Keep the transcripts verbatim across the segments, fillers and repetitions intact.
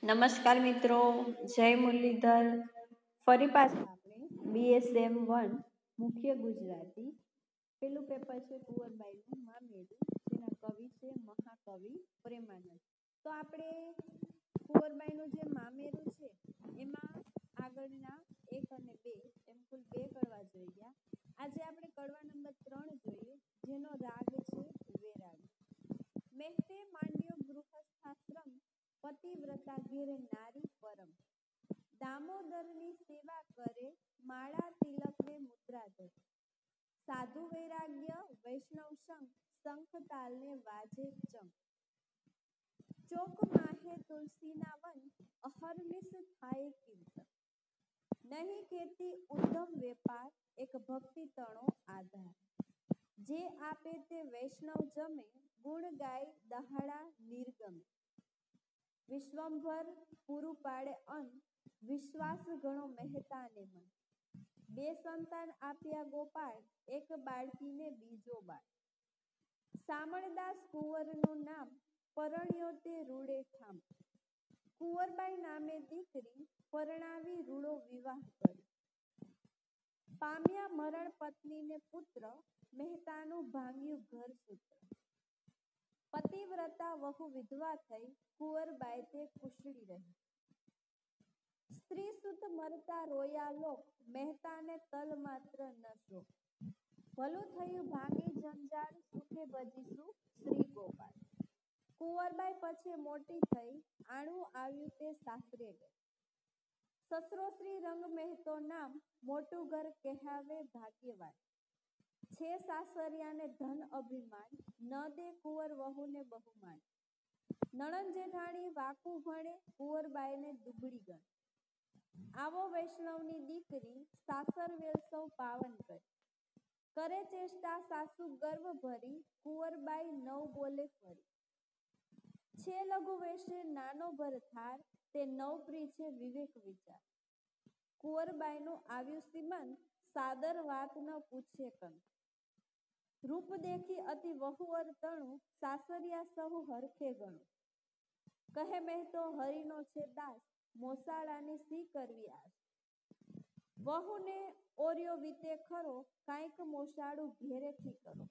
નમસ્કાર મિત્રો, જય મુરલીધર. ફરી પાછા આપણે બીએસએમ વન મુખ્ય ગુજરાતી પેલું પેપર છે કુંવરબાઈનું મામેરું, જેના કવિ છે મહાકવિ પ્રેમાનંદ. તો આપણે કુંવરબાઈનું જે મામેરું છે એમાં આગળના એક અને બે એમ કુલ બે કડવા જોઈ ગયા. આજે આપણે કડવા નંબર ત્રણ જોઈએ, જેનો રાગ છે વેરાગ. મહેતે માંડ્યો ગૃહસ્થાશ્રમ, પતિવ્રતા ઘેરે નારી પરમ. દામોદરની સેવા કરે, માળા તિલકને મુદ્રા ધરે. સાધુ વૈરાગ્ય વૈષ્ણવ સંગ, શંખ તાલને વાજે ચંગ. ચોક માહે તુલસીના વન, અહર્નિશ થાય કીર્તન. નહીં ખેતી ઉદ્ધમ વેપાર, એક ભક્તિ તણો આધાર. જે આપે તે વૈષ્ણવ જમે, ગુણ ગાય દહાડા નિર્ગમે. વિશ્વંભર પૂરું પાડે અન્ન, વિશ્વાસ ઘણો મહેતાને મન. બે સંતાન આપ્યા ગોપાળ, એક બાળકીને બીજો બાળ. શામળદાસ કુંવરનું નામ, પરણ્યો તે રૂડે ઠામ. કુંવરબાઈ નામે દીકરી, પરણાવી રૂડો વિવાહ કરી. પામ્યા મરણ પત્નીને પુત્ર, મહેતાનું ભાંગ્યું ઘર સૂત્ર. પતિવ્રતા વહુ વિધવા થઈ, કુંવરબાઈ તે કુશળી રહી. સ્ત્રી સુત મરતા રોયા લોક, મહેતાને તલ માત્ર ન શોક. ભલું થયું ભાંગી જંજાળ, સુખે ભજીશું શ્રી ગોપાળ. કુંવરબાઈ પછી મોટી થઈ, આણું આવ્યું તે સાસરે ગઈ. સસરો શ્રી રંગ મહેતો નામ, મોટું ઘર કહેવાવે ભાગ્યવાન. છે સાસરિયાને ધન અભિમાન, ન દે કુંવર વહુને બહુમાન. નણંદ જેઠાણી વાકું ભણે, કુંવરબાઈને દુબળી ગણ. આવો વૈષ્ણવની દીકરી, સાસર વેલ સૌ પાવન કરી. કરે ચેષ્ટા સાસુ ગર્વ ભરી, કુંવરબાઈ નવ બોલે ફરી. છે લઘુ વેશે નાનો ભરથાર, તે નવપ્રી છે વિવેક વિચાર. કુંવરબાઈનું આવ્યું સીમંત, સાદર વાત ન પૂછે કંત. રૂપ દેખી અતિ વહુઅર તણું, સાસરિયા સહુ હરખે ગણું. કહે મહેતો હરિનો છે દાસ, મોસાળાની સી કરવી આસ. વહુને ઓર્યો વીતે ખરો, કાંઈક મોસાળું ઘેરેથી કરો.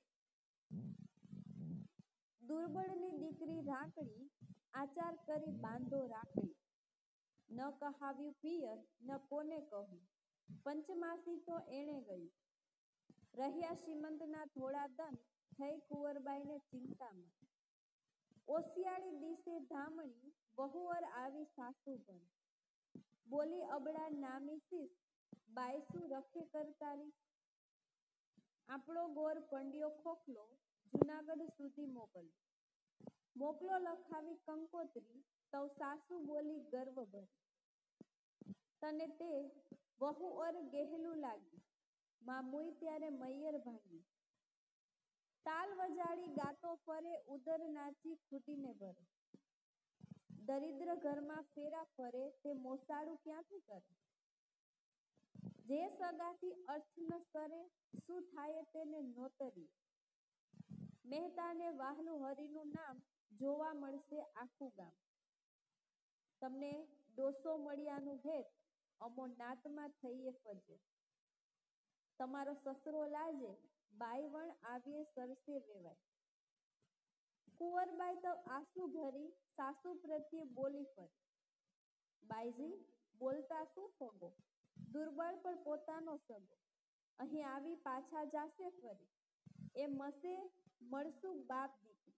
દુર્બળની દીકરી રાકડી, આચાર કરી બાંધો રાખડી. ન કહાવ્યું પિયર, ન કોને કહું, પંચમાસી તો એણે ગયું. રહ્યા શ્રીમંતના થોડા દન, થઈ કુંવરબાઈને ચિંતામણ. ઓશિયાળી દિશે ધામણી, વહુઅર આવી સાસુ ભણ. બોલી અબળા નામી શીશ, બાયસું રખે કરતારી. આપણો ગોર પંડ્યો ખોખલો, જુનાગઢ સુધી મોકલ. મોકલો લખાવી કંકોત્રી, તવ સાસુ બોલી ગર્વ ભરી. તને તે વહુઅર ગેહલું લાગ્યું, માં મૂઈ ત્યારે મૈયર ભાંગ્યું. તાલ વજાડી ગાતો ફરે, ઉદર નાચી ખૂટીને ભરે. દરિદ્ર ઘરમાં ફેરા ફરે, તે મોસાળું ક્યાંથી કરે. જે સગાથી અર્થ ન સરે, શું થાય તેને નોતરી. મહેતાને વાહલું હરિનું નામ, જોવા મળશે આખું ગામ. તમને ડોસો મળ્યાનું હેત, અમો નાતમાં થઈએ ફજે. તમારો સસરો લાજે, બાઈવણ આવીએ સરસે વેવાય. કુંવરબાઈ તો આંસુ ભરી, સાસુ પ્રત્યે બોલી ફરી. બાઈજી બોલતા શું ફગો, દુર્બળ પણ પોતાનો સગો. અહીં આવી પાછા જાશે ફરી, એ મસે મળશું બાપ દીકરી.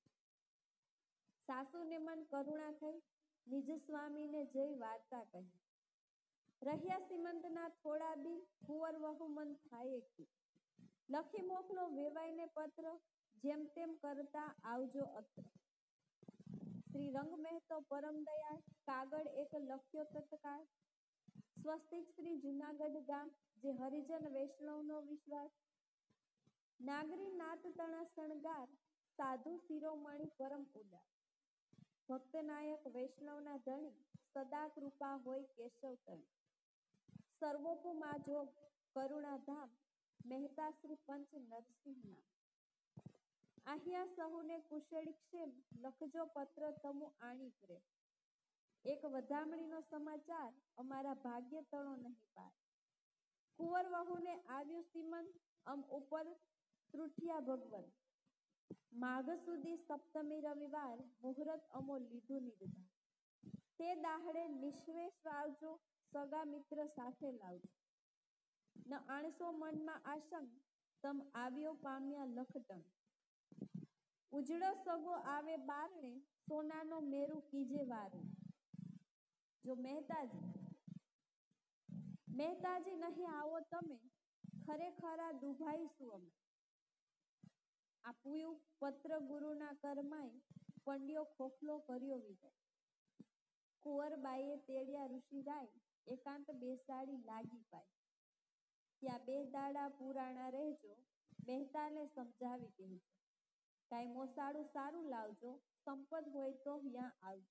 સાસુને મન કરુણા થઈ, નિજ સ્વામીને જઈ વાર્તા કહી. રહ્યા સીમંતના થોડા દી, કુંવર વહુ મન થાય કી. લખી મોકલો વેવાઈને પત્ર, જેમ તેમ કરતા આવજો અત્ર. શ્રી રંગ મહેતો પરમ દયાળ, કાગળ એક લખ્યો તત્કાળ. સ્વસ્તિક શ્રી જુનાગઢ ગામ, જે હરિજન વૈષ્ણવનો વિશ્વાસ. નાગરી નાત તણા શણગાર, સાધુ શિરોમણી પરમ ઉદાર. ભક્ત નાયક વૈષ્ણવના ધણી, સદા કૃપા હોય કેશવ તણી. સર્વોપમા જોગ કરુણા ધામ, મહેતા શ્રી પંચ નરસિંહ નામ. અહીંયા સહુને કુશળી ક્ષેમ, લખજો પત્ર તમુ આણી પ્રેમ. એક વધામણીનો સમાચાર અમારા ભાગ્ય તણો નહીં પાડ. કુંવર વહુને આવ્યું સીમંત અમ ઉપર તૃઠિયા ભગવન. માઘ સુધી સપ્તમી રવિવાર મુહૂર્ત અમો લીધું નિર્ધાર. તે દાહડે નિશ્વેશ આવજો, સગા મિત્ર સાથે લાવજો. ન આણસો મનમાં આશંક, તમ આવ્યો પામ્યા લખટંગ. ઉજળો સગો આવે બારણે, સોનાનો મેરુ કીજે વારે. જો મહેતાજી મહેતાજી નહીં આવો તમે, ખરેખરા દુભાઈશું અમે. આપ્યું પત્ર ગુરુના કરમાય, પંડ્યો ખોખલો કર્યો વિદાય. કુંવરબાઈએ તેડ્યા ઋષિરાય, એકાંત બેસાડી લાગી પાય. ત્યાં બે દાડા પુરાણા રહેજો, મહેતાને સમજાવી કહેજો. કાંઈ મોસાળું સારું લાવજો, સંપદ હોય તો ત્યાં આવજો.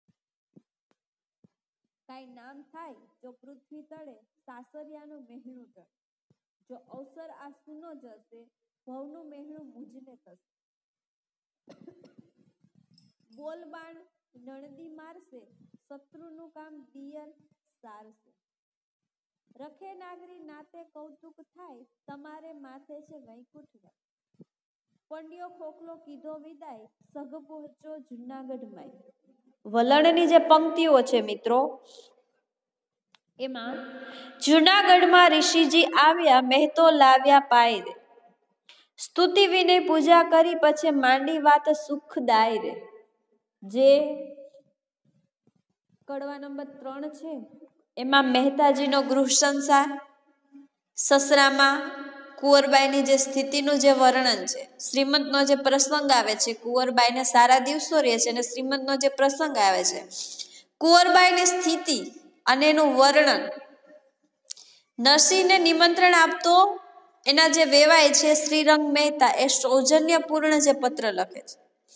કાંઈ નામ થાય જો પૃથ્વી તળે, સાસરિયાનું મહેણું ટળે. જો અવસર આ સુનો જશે, ભવનું મહેણું મુજને થશે. બોલબાણ નણદી મારશે, શત્રુનું કામ દિયર સારશે. રખે નાગરી નાતે કૌતુક થાય, તમારે માથે છે વૈકુંઠ. પંડ્યો ખોખલો કીધો વિદાય, સઘ પહોંચો જુનાગઢમાં. વલણની જે પંક્તિઓ છે મિત્રો, એમાં જુનાગઢમાં ઋષિજી આવ્યા, મહેતો લાવ્યા પાય રે. સ્તુતિ વિને પૂજા કરી, પછી માંડી વાત સુખદાય રે. જે કડવા નંબર ત્રણ છે એમાં મહેતાજીનો ગૃહ સંસાર, સસરામાં કુંવરબાઈની જે સ્થિતિનું જે વર્ણન છે, શ્રીમંતનો જે પ્રસંગ આવે છે, કુંવરબાઈને સારા દિવસો રહે છે અને શ્રીમંતનો જે પ્રસંગ આવે છે, કુંવરબાઈની સ્થિતિ અને એનું વર્ણન. નરસિંહને નિમંત્રણ આપતો એના જે વેવાય છે શ્રીરંગ મહેતા, એ સૌજન્યપૂર્ણ જે પત્ર લખે છે.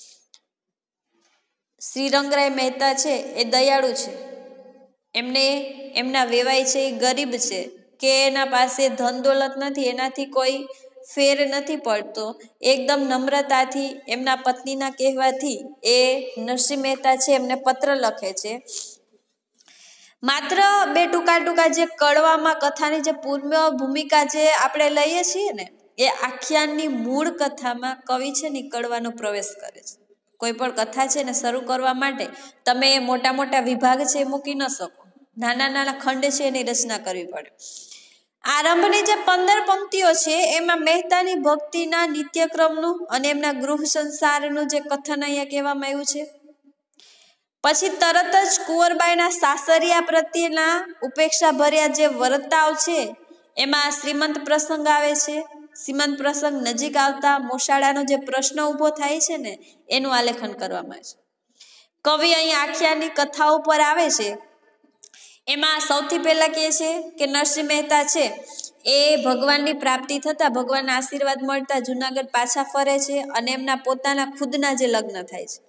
શ્રીરંગરાય મહેતા છે એ દયાળુ છે, એમને એમના વેવાય છે એ ગરીબ છે, કે એના પાસે ધન દોલત નથી, એનાથી કોઈ ફેર નથી પડતો. એકદમ નમ્રતાથી એમના પત્નીના કહેવાથી એ નરસિંહ મહેતા છે એમને પત્ર લખે છે. માત્ર બે ટૂંકા ટૂંકા જે કડવામાં કથાની જે પૂર્વ ભૂમિકા જે આપણે લઈએ છીએ ને, એ આખ્યાનની મૂળ કથામાં કવિ છે ને કડવાનો પ્રવેશ કરે છે. કોઈ પણ કથા છે ને શરૂ કરવા માટે તમે મોટા મોટા વિભાગ છે એ મૂકી ન શકો, નાના નાના ખંડ છે એની રચના કરવી પડે. આરંભની જે પંદર પંક્તિઓ છે એમાં મહેતાની ભક્તિના નિત્યક્રમનું અને એમના ગૃહ સંસારનું જે કથન અહીંયા કહેવામાં આવ્યું છે. પછી તરત જ કુંવરબાઈના સાસરિયા પ્રત્યેના ઉપેક્ષા ભર્યા જે વર્તાવ છે એમાં શ્રીમંત પ્રસંગ આવે છે. શ્રીમંત પ્રસંગ નજીક આવતા મોસાળાનો જે પ્રશ્ન ઊભો થાય છે ને એનું આલેખન કરવામાં આવે છે. કવિ અહીં આખ્યાનની કથા ઉપર આવે છે. એમાં સૌથી પહેલા કહે છે કે નરસિંહ મહેતા છે એ ભગવાનની પ્રાપ્તિ થતા, ભગવાનના આશીર્વાદ મળતા જુનાગઢ પાછા ફરે છે અને એમના પોતાના ખુદના જે લગ્ન થાય છે.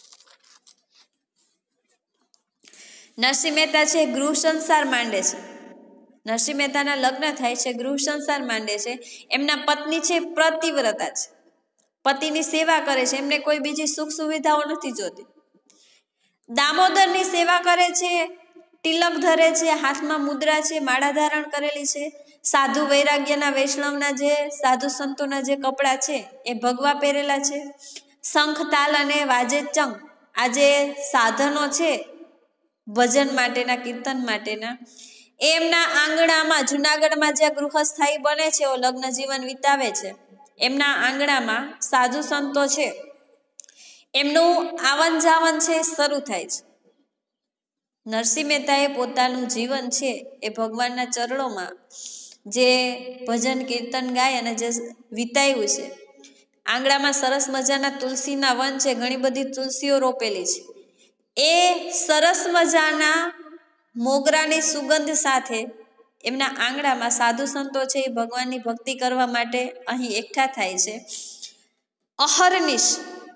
નરસિંહ મહેતા છે ગૃહ સંસાર માંડે છે. નરસિંહ મહેતાના લગ્ન થાય છે, ગૃહ સંસાર માંડે છે. એમના પત્ની છે પ્રતિવ્રતા છે, પતિની સેવા કરે છે, એમને કોઈ બીજી સુખ સુવિધાઓ નથી જોતી. દામોદરની સેવા કરે છે, તિલક ધરે છે, હાથમાં મુદ્રા છે, માળા ધારણ કરેલી છે. સાધુ વૈરાગ્યના વૈષ્ણવના જે સાધુ સંતોના જે કપડાં છે એ ભગવા પહેરેલા છે. શંખ તાલ અને વાજે ચંગ આ જે સાધનો છે ભજન માટેના, કીર્તન માટેના, એમના આંગણામાં જુનાગઢમાં જે ગૃહસ્થાયી બને છે એવો લગ્ન જીવન વિતાવે છે. એમના આંગણામાં સાધુ સંતો છે, એમનું આવન જાવન છે શરૂ થાય છે. નરસિંહ મહેતાએ પોતાનું જીવન છે એ ભગવાનના ચરણોમાં જે ભજન કીર્તન ગાય અને જે વિતાવ્યું છે. આંગણામાં સરસ મજાના તુલસીના વન છે, ઘણી બધી તુલસીઓ રોપેલી છે. એ સરસ મજાના મોગરાની સુગંધ સાથે એમના આંગણામાં સાધુ સંતો છે એ ભગવાનની ભક્તિ કરવા માટે અહીં એકઠા થાય છે. અહર્નિશ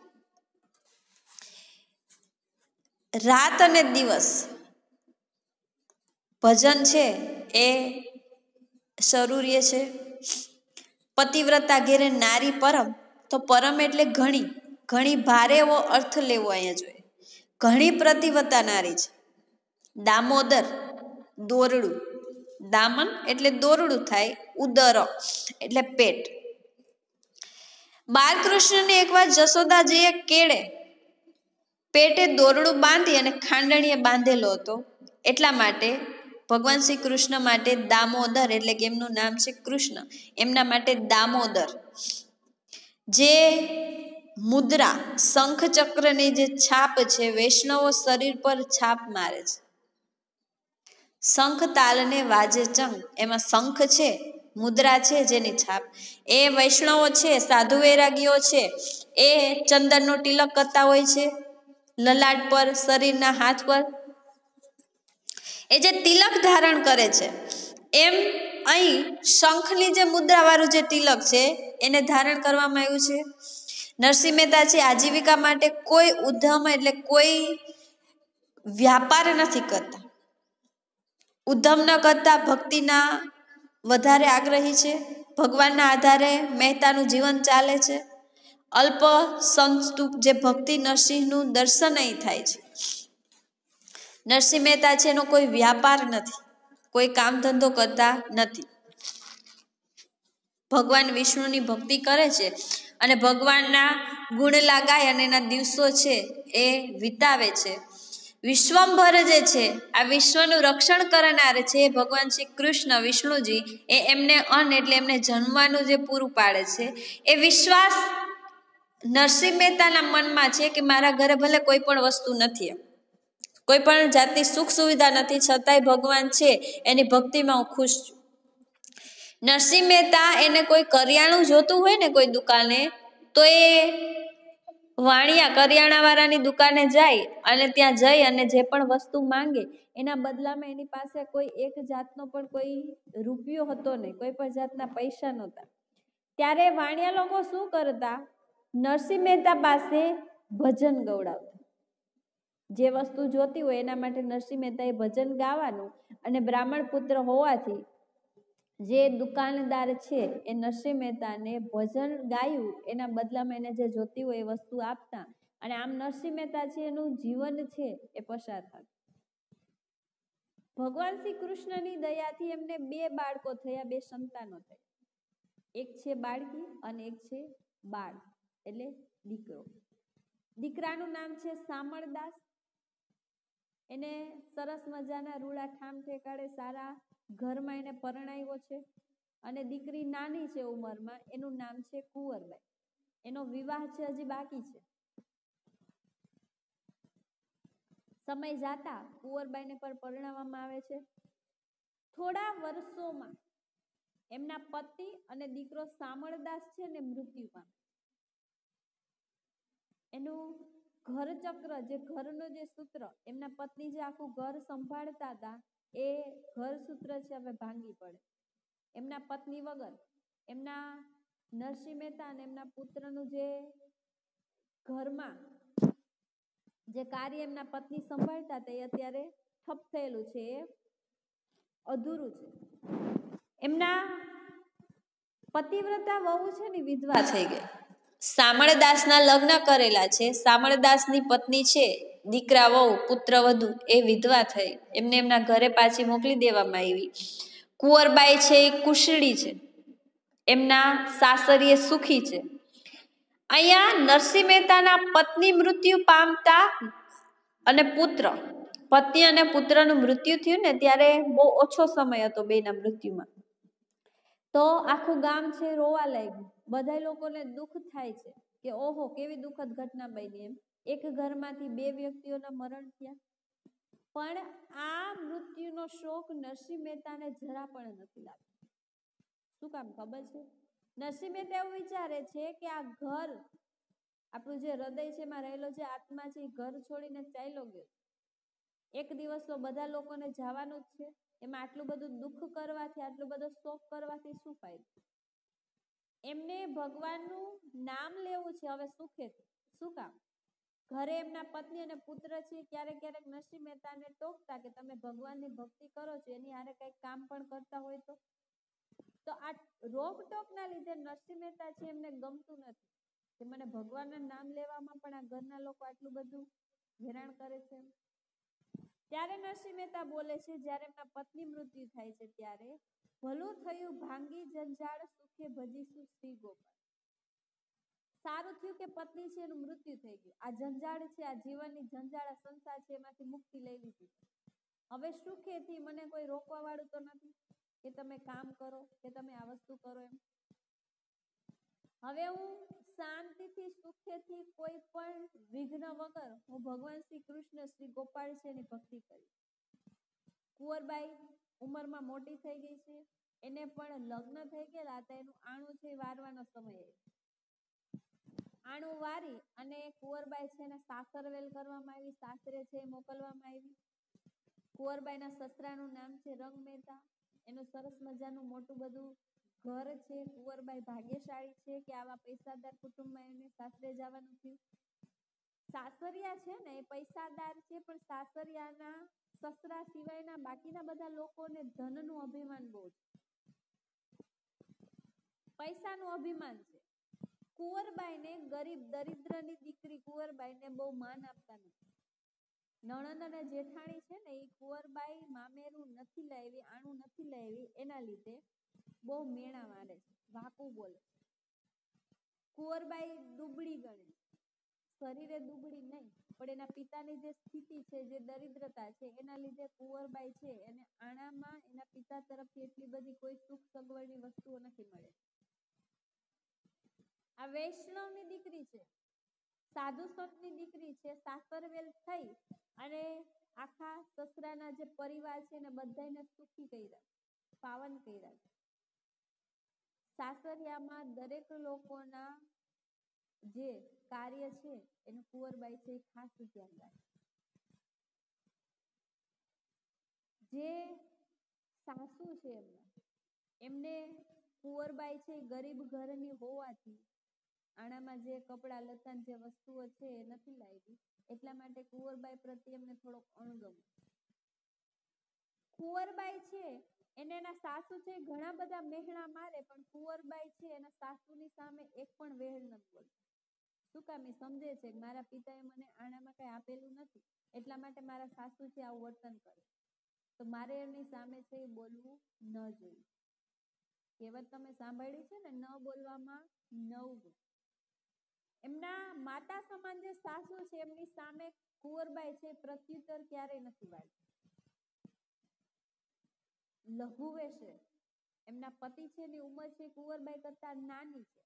રાત અને દિવસ ભજન છે એ શરૂ રહે છે. પતિવ્રતા ઘેરે નારી પરમ, તો પરમ એટલે ઘણી, ઘણી ભારે એવો અર્થ લેવો અહીંયા જોઈએ. ઘણી પ્રતિવ્રતા નારી છે, દામોદર દોરડું, દામન એટલે દોરડું થાય, ઉદર એટલે પેટ. બાળકૃષ્ણને એકવાર જશોદાજીએ કેળે પેટે દોરડું બાંધી અને ખાંડણીએ બાંધેલો હતો. એટલા માટે ભગવાન શ્રી કૃષ્ણ માટે દામોદર, એટલે કે એમનું નામ છે કૃષ્ણ, એમના માટે દામોદર. જે મુદ્રા શંખ ચક્રની જે છાપ છે, વૈષ્ણવો શરીર પર છાપ મારે છે. શંખ તાલને વાજે ચંગ, એમાં શંખ છે, મુદ્રા છે જેની છાપ, એ વૈષ્ણવો છે, સાધુ વૈરાગીઓ છે, એ ચંદનનો તિલક કરતા હોય છે લલાટ પર, શરીરના હાથ પર. એ જે તિલક ધારણ કરે છે, એમ અહીં શંખની જે મુદ્રા વાળું જે તિલક છે એને ધારણ કરવામાં આવ્યું છે. નરસિંહ મહેતા છે આજીવિકા માટે કોઈ ઉદ્યમ એટલે કોઈ વ્યાપાર નથી કરતા, ઉદ્યમ ન કરતા ભક્તિના વધારે આગ્રહી છે. ભગવાનના આધારે મહેતાનું જીવન ચાલે છે. અલ્પ સંસ્તુપ જે ભક્તિ નરસિંહનું દર્શન અહીં થાય છે. નરસિંહ મહેતા છે એનો કોઈ વ્યાપાર નથી, કોઈ કામ ધંધો કરતા નથી. ભગવાન વિષ્ણુની ભક્તિ કરે છે અને ભગવાનના ગુણ લાગાય અને એના દિવસો છે એ વિતાવે છે. વિશ્વંભર જે છે, આ વિશ્વનું રક્ષણ કરનાર છે ભગવાન શ્રી કૃષ્ણ વિષ્ણુજી, એ એમને અન્ન એટલે એમને જમવાનું જે પૂરું પાડે છે. એ વિશ્વાસ નરસિંહ મહેતાના મનમાં છે કે મારા ઘરે ભલે કોઈ પણ વસ્તુ નથી, કોઈ પણ જાતની સુખ સુવિધા નથી, છતાંય ભગવાન છે એની ભક્તિમાં હું ખુશ છું. નરસિંહ મહેતા એને કોઈ કરિયાણું જોતું હોય ને કોઈ દુકાને, તો એ વાણિયા કરિયાણા વાળાની દુકાને જાય અને ત્યાં જઈ અને જે પણ વસ્તુ માંગે એના બદલામાં એની પાસે કોઈ એક જાતનો પણ કોઈ રૂપિયો હતો નહીં, કોઈ પણ જાતના પૈસા નહોતા. ત્યારે વાણિયા લોકો શું કરતા, નરસિંહ મહેતા પાસે ભજન ગવડાવતા. જે વસ્તુ જોતી હોય એના માટે નરસિંહ મહેતાએ ભજન ગાવાનું, અને બ્રાહ્મણ પુત્ર હોવાથી જે દુકાનદાર છે એ નરસિંહ મહેતાને ભજન ગાયું એના બદલામાં એને જે જોતી હોય એ વસ્તુ આપતા, અને આમ નરસિંહ મહેતા છે એનું જીવન છે એ પસાર થતું. ભગવાન શ્રી કૃષ્ણની દયાથી એમને બે બાળકો થયા, બે સંતાનો થયા. એક છે બાળકી અને એક છે બાળ એટલે દીકરો. દીકરાનું નામ છે શામળદાસ. એને સરસ મજાના રૂડા ઠામ ઠેકાડે સારા ઘરમાં એને પરણાવ્યો છે. અને દીકરી નાની છે ઉંમરમાં, એનું નામ છે કુંવરબાઈ. એનો વિવાહ છે હજી બાકી છે. સમય જાતા કુંવરબાઈને પર પરણાવવામાં આવે છે. થોડા વર્ષોમાં એમના પતિ અને દીકરો શામળદાસ છે ને મૃત્યુ પામે. એનું ઘર ચક્ર, જે ઘરનો જે સૂત્ર, એમના પત્ની જે આખું ઘર સંભાળતા હતા, એ ઘર સૂત્ર છે હવે ભાંગી પડે. એમના પત્ની વગર એમના નરસિંહ મહેતા અને એમના પુત્રનું જે ઘરમાં જે કાર્ય એમના પત્ની સંભાળતા હતા એ અત્યારે ઠપ થયેલું છે, એ અધૂરું છે. એમના પતિવ્રતા વહુ છે ને વિધવા થઈ ગઈ. શામળદાસના લગ્ન કરેલા છે, શામળદાસની પત્ની છે, દીકરા વહુ પુત્ર વધુ, એ વિધવા થઈ. એમને એમના ઘરે પાછી મોકલી દેવામાં આવી. કુંવરબાઈ છે એ કુશળી છે, એમના સાસરીએ સુખી છે. અહીંયા નરસિંહ મહેતાના પત્ની મૃત્યુ પામતા અને પુત્ર, પત્ની અને પુત્રનું મૃત્યુ થયું ને ત્યારે બહુ ઓછો સમય હતો બેના મૃત્યુમાં. તો આખું ગામ છે રોવા લાગ્યું. બધા લોકોને દુઃખ થાય છે કે ઓહો કેવી દુઃખદ ઘટના બની. એમ એક ઘરમાંથી બે વ્યક્તિઓના મરણ થયા, પણ આ મૃત્યુનો શોક નરસિંહ મહેતાને જરા પણ નથી લાગતો. શું કામ ખબર છે? નરસિંહ મહેતા એવું વિચારે છે કે આ ઘર, આપણું જે હૃદય છે એમાં રહેલો જે આત્મા છે એ ઘર છોડીને ચાલ્યો ગયો. એક દિવસ તો બધા લોકોને જવાનું જ છે, એમાં આટલું બધું દુઃખ કરવાથી, આટલું બધો શોક કરવાથી શું ફાયદો? એમને ભગવાનનું નામ લેવું છે હવે સુખેથી. શું કામ? ઘરે એમના પત્ની અને પુત્ર છે, ક્યારેક ક્યારેક નરસિંહ મહેતાને ટોકતા કે તમે ભગવાનની ભક્તિ કરો છો, એની હારે કંઈક કામ પણ કરતા હોય તો. તો આ રોકટોકના લીધે નરસિંહ મહેતા છે એમને ગમતું નથી કે મને ભગવાનના નામ લેવામાં પણ આ ઘરના લોકો આટલું બધું હેરાન કરે છે. ત્યારે નરસિંહ મહેતા બોલે છે, જ્યારે એમના પત્ની મૃત્યુ થાય છે ત્યારે ભલું થયું ભાંગી જંજાળ સુખે ભજીશું શ્રી ગોપાલ. સારું થયું કે પત્ની છે એનું મૃત્યુ થઈ ગયું. આ જંજાળ છે, આ જીવનની જંજાળ, આ સંસાર છે, એમાંથી મુક્તિ લઈ લીધી. હવે સુખેથી મને કોઈ રોકવા વાળું તો નથી કે તમે કામ કરો કે તમે આ વસ્તુ કરો એમ. હવે હું શાંતિથી સુખેથી કોઈ પણ વિઘ્ન વગર હું ભગવાન શ્રી કૃષ્ણ શ્રી ગોપાળ છે એની ભક્તિ કરી. કુંવરબાઈ ઉંમરમાં મોટી થઈ ગઈ છે, એને પણ લગ્ન થઈ ગયેલા હતા, એનું આણું છે વારવાનો સમય. આણું વારી અને કુંવરબાઈ છે એને સાસરવેલ કરવામાં આવી, સાસરે છે મોકલવામાં આવી. કુંવરબાઈના સસરાનું નામ છે રંગ મહેતા. એનું સરસ મજાનું મોટું બધું ઘર છે. કુંવરબાઈ ભાગ્યશાળી છે કે આવા પૈસાદાર કુટુંબમાં એને સાસરે જવાનું થયું. સાસરિયા છે ને એ પૈસાદાર છે, પણ સાસરિયાના સસરા સિવાયના બાકીના બધા લોકોને ધનનું અભિમાન બહુ છે, પૈસાનું અભિમાન છે. કુંવરબાઈને ગરીબ દરિદ્રની દીકરી કુંવરબાઈને બહુ માન આપતા નથી. નણંદ અને જેઠાણી છે ને એ કુંવરબાઈ મામેરું નથી લાવી, આણું નથી લાવી, એના લીધે બહુ મેણા મારે છે, વાકું બોલે. કુંવરબાઈ દુબળી ગણે, શરીરે દુબળી નહીં, પણ એના પિતાની જે સ્થિતિ છે, જે દરિદ્રતા છે, એના લીધે કુંવરબાઈ છે એને આણામાં એના પિતા તરફથી એટલી બધી કોઈ સુખ સગવડની વસ્તુઓ નથી મળે. આ વૈષ્ણવની દીકરી છે, સાધુ સંતની દીકરી છે, સાસરવેલ થઈ અને આખા સસરાના જે પરિવાર છે એને બધાને સુખી કર્યા, પાવન કર્યા. સાસરિયામાં દરેક લોકોના જે કાર્ય છે એનું કુંવરબાઈ છે એ ખાસ ધ્યાન રાખે. જે સાસુ છે એમના એમને કુંવરબાઈ છે ગરીબ ઘરની હોવાથી આણામાં જે કપડા લતા જે વસ્તુઓ છે એ નથી લાવી, એટલા માટે કુંવરબાઈ પ્રત્યે એમને થોડોક અણગમ. કુંવરબાઈ છે એને એના સાસુ છે ઘણા બધા મહેણા મારે, પણ કુંવરબાઈ છે એના સાસુની સામે એક પણ વેણ નથી બોલતી. શું કામ? એ સમજે છે કે મારા પિતાએ મને આણામાં કઈ આપેલું નથી, એટલા માટે મારા સાસુ છે આવું વર્તન કરે, તો મારે એમની સામે છે એ બોલવું ન જોઈએ. કહેવત તમે સાંભળી છે ને, ન બોલવામાં નવ ગુણ. એમના માતા સમાન જે સાસુ છે એમની સામે કુંવરબાઈ છે પ્રત્યુત્તર ક્યારેય નથી વાળતી. લઘુવે છે, એમના પતિ છે એની ઉંમર છે કુંવરબાઈ કરતા નાની છે.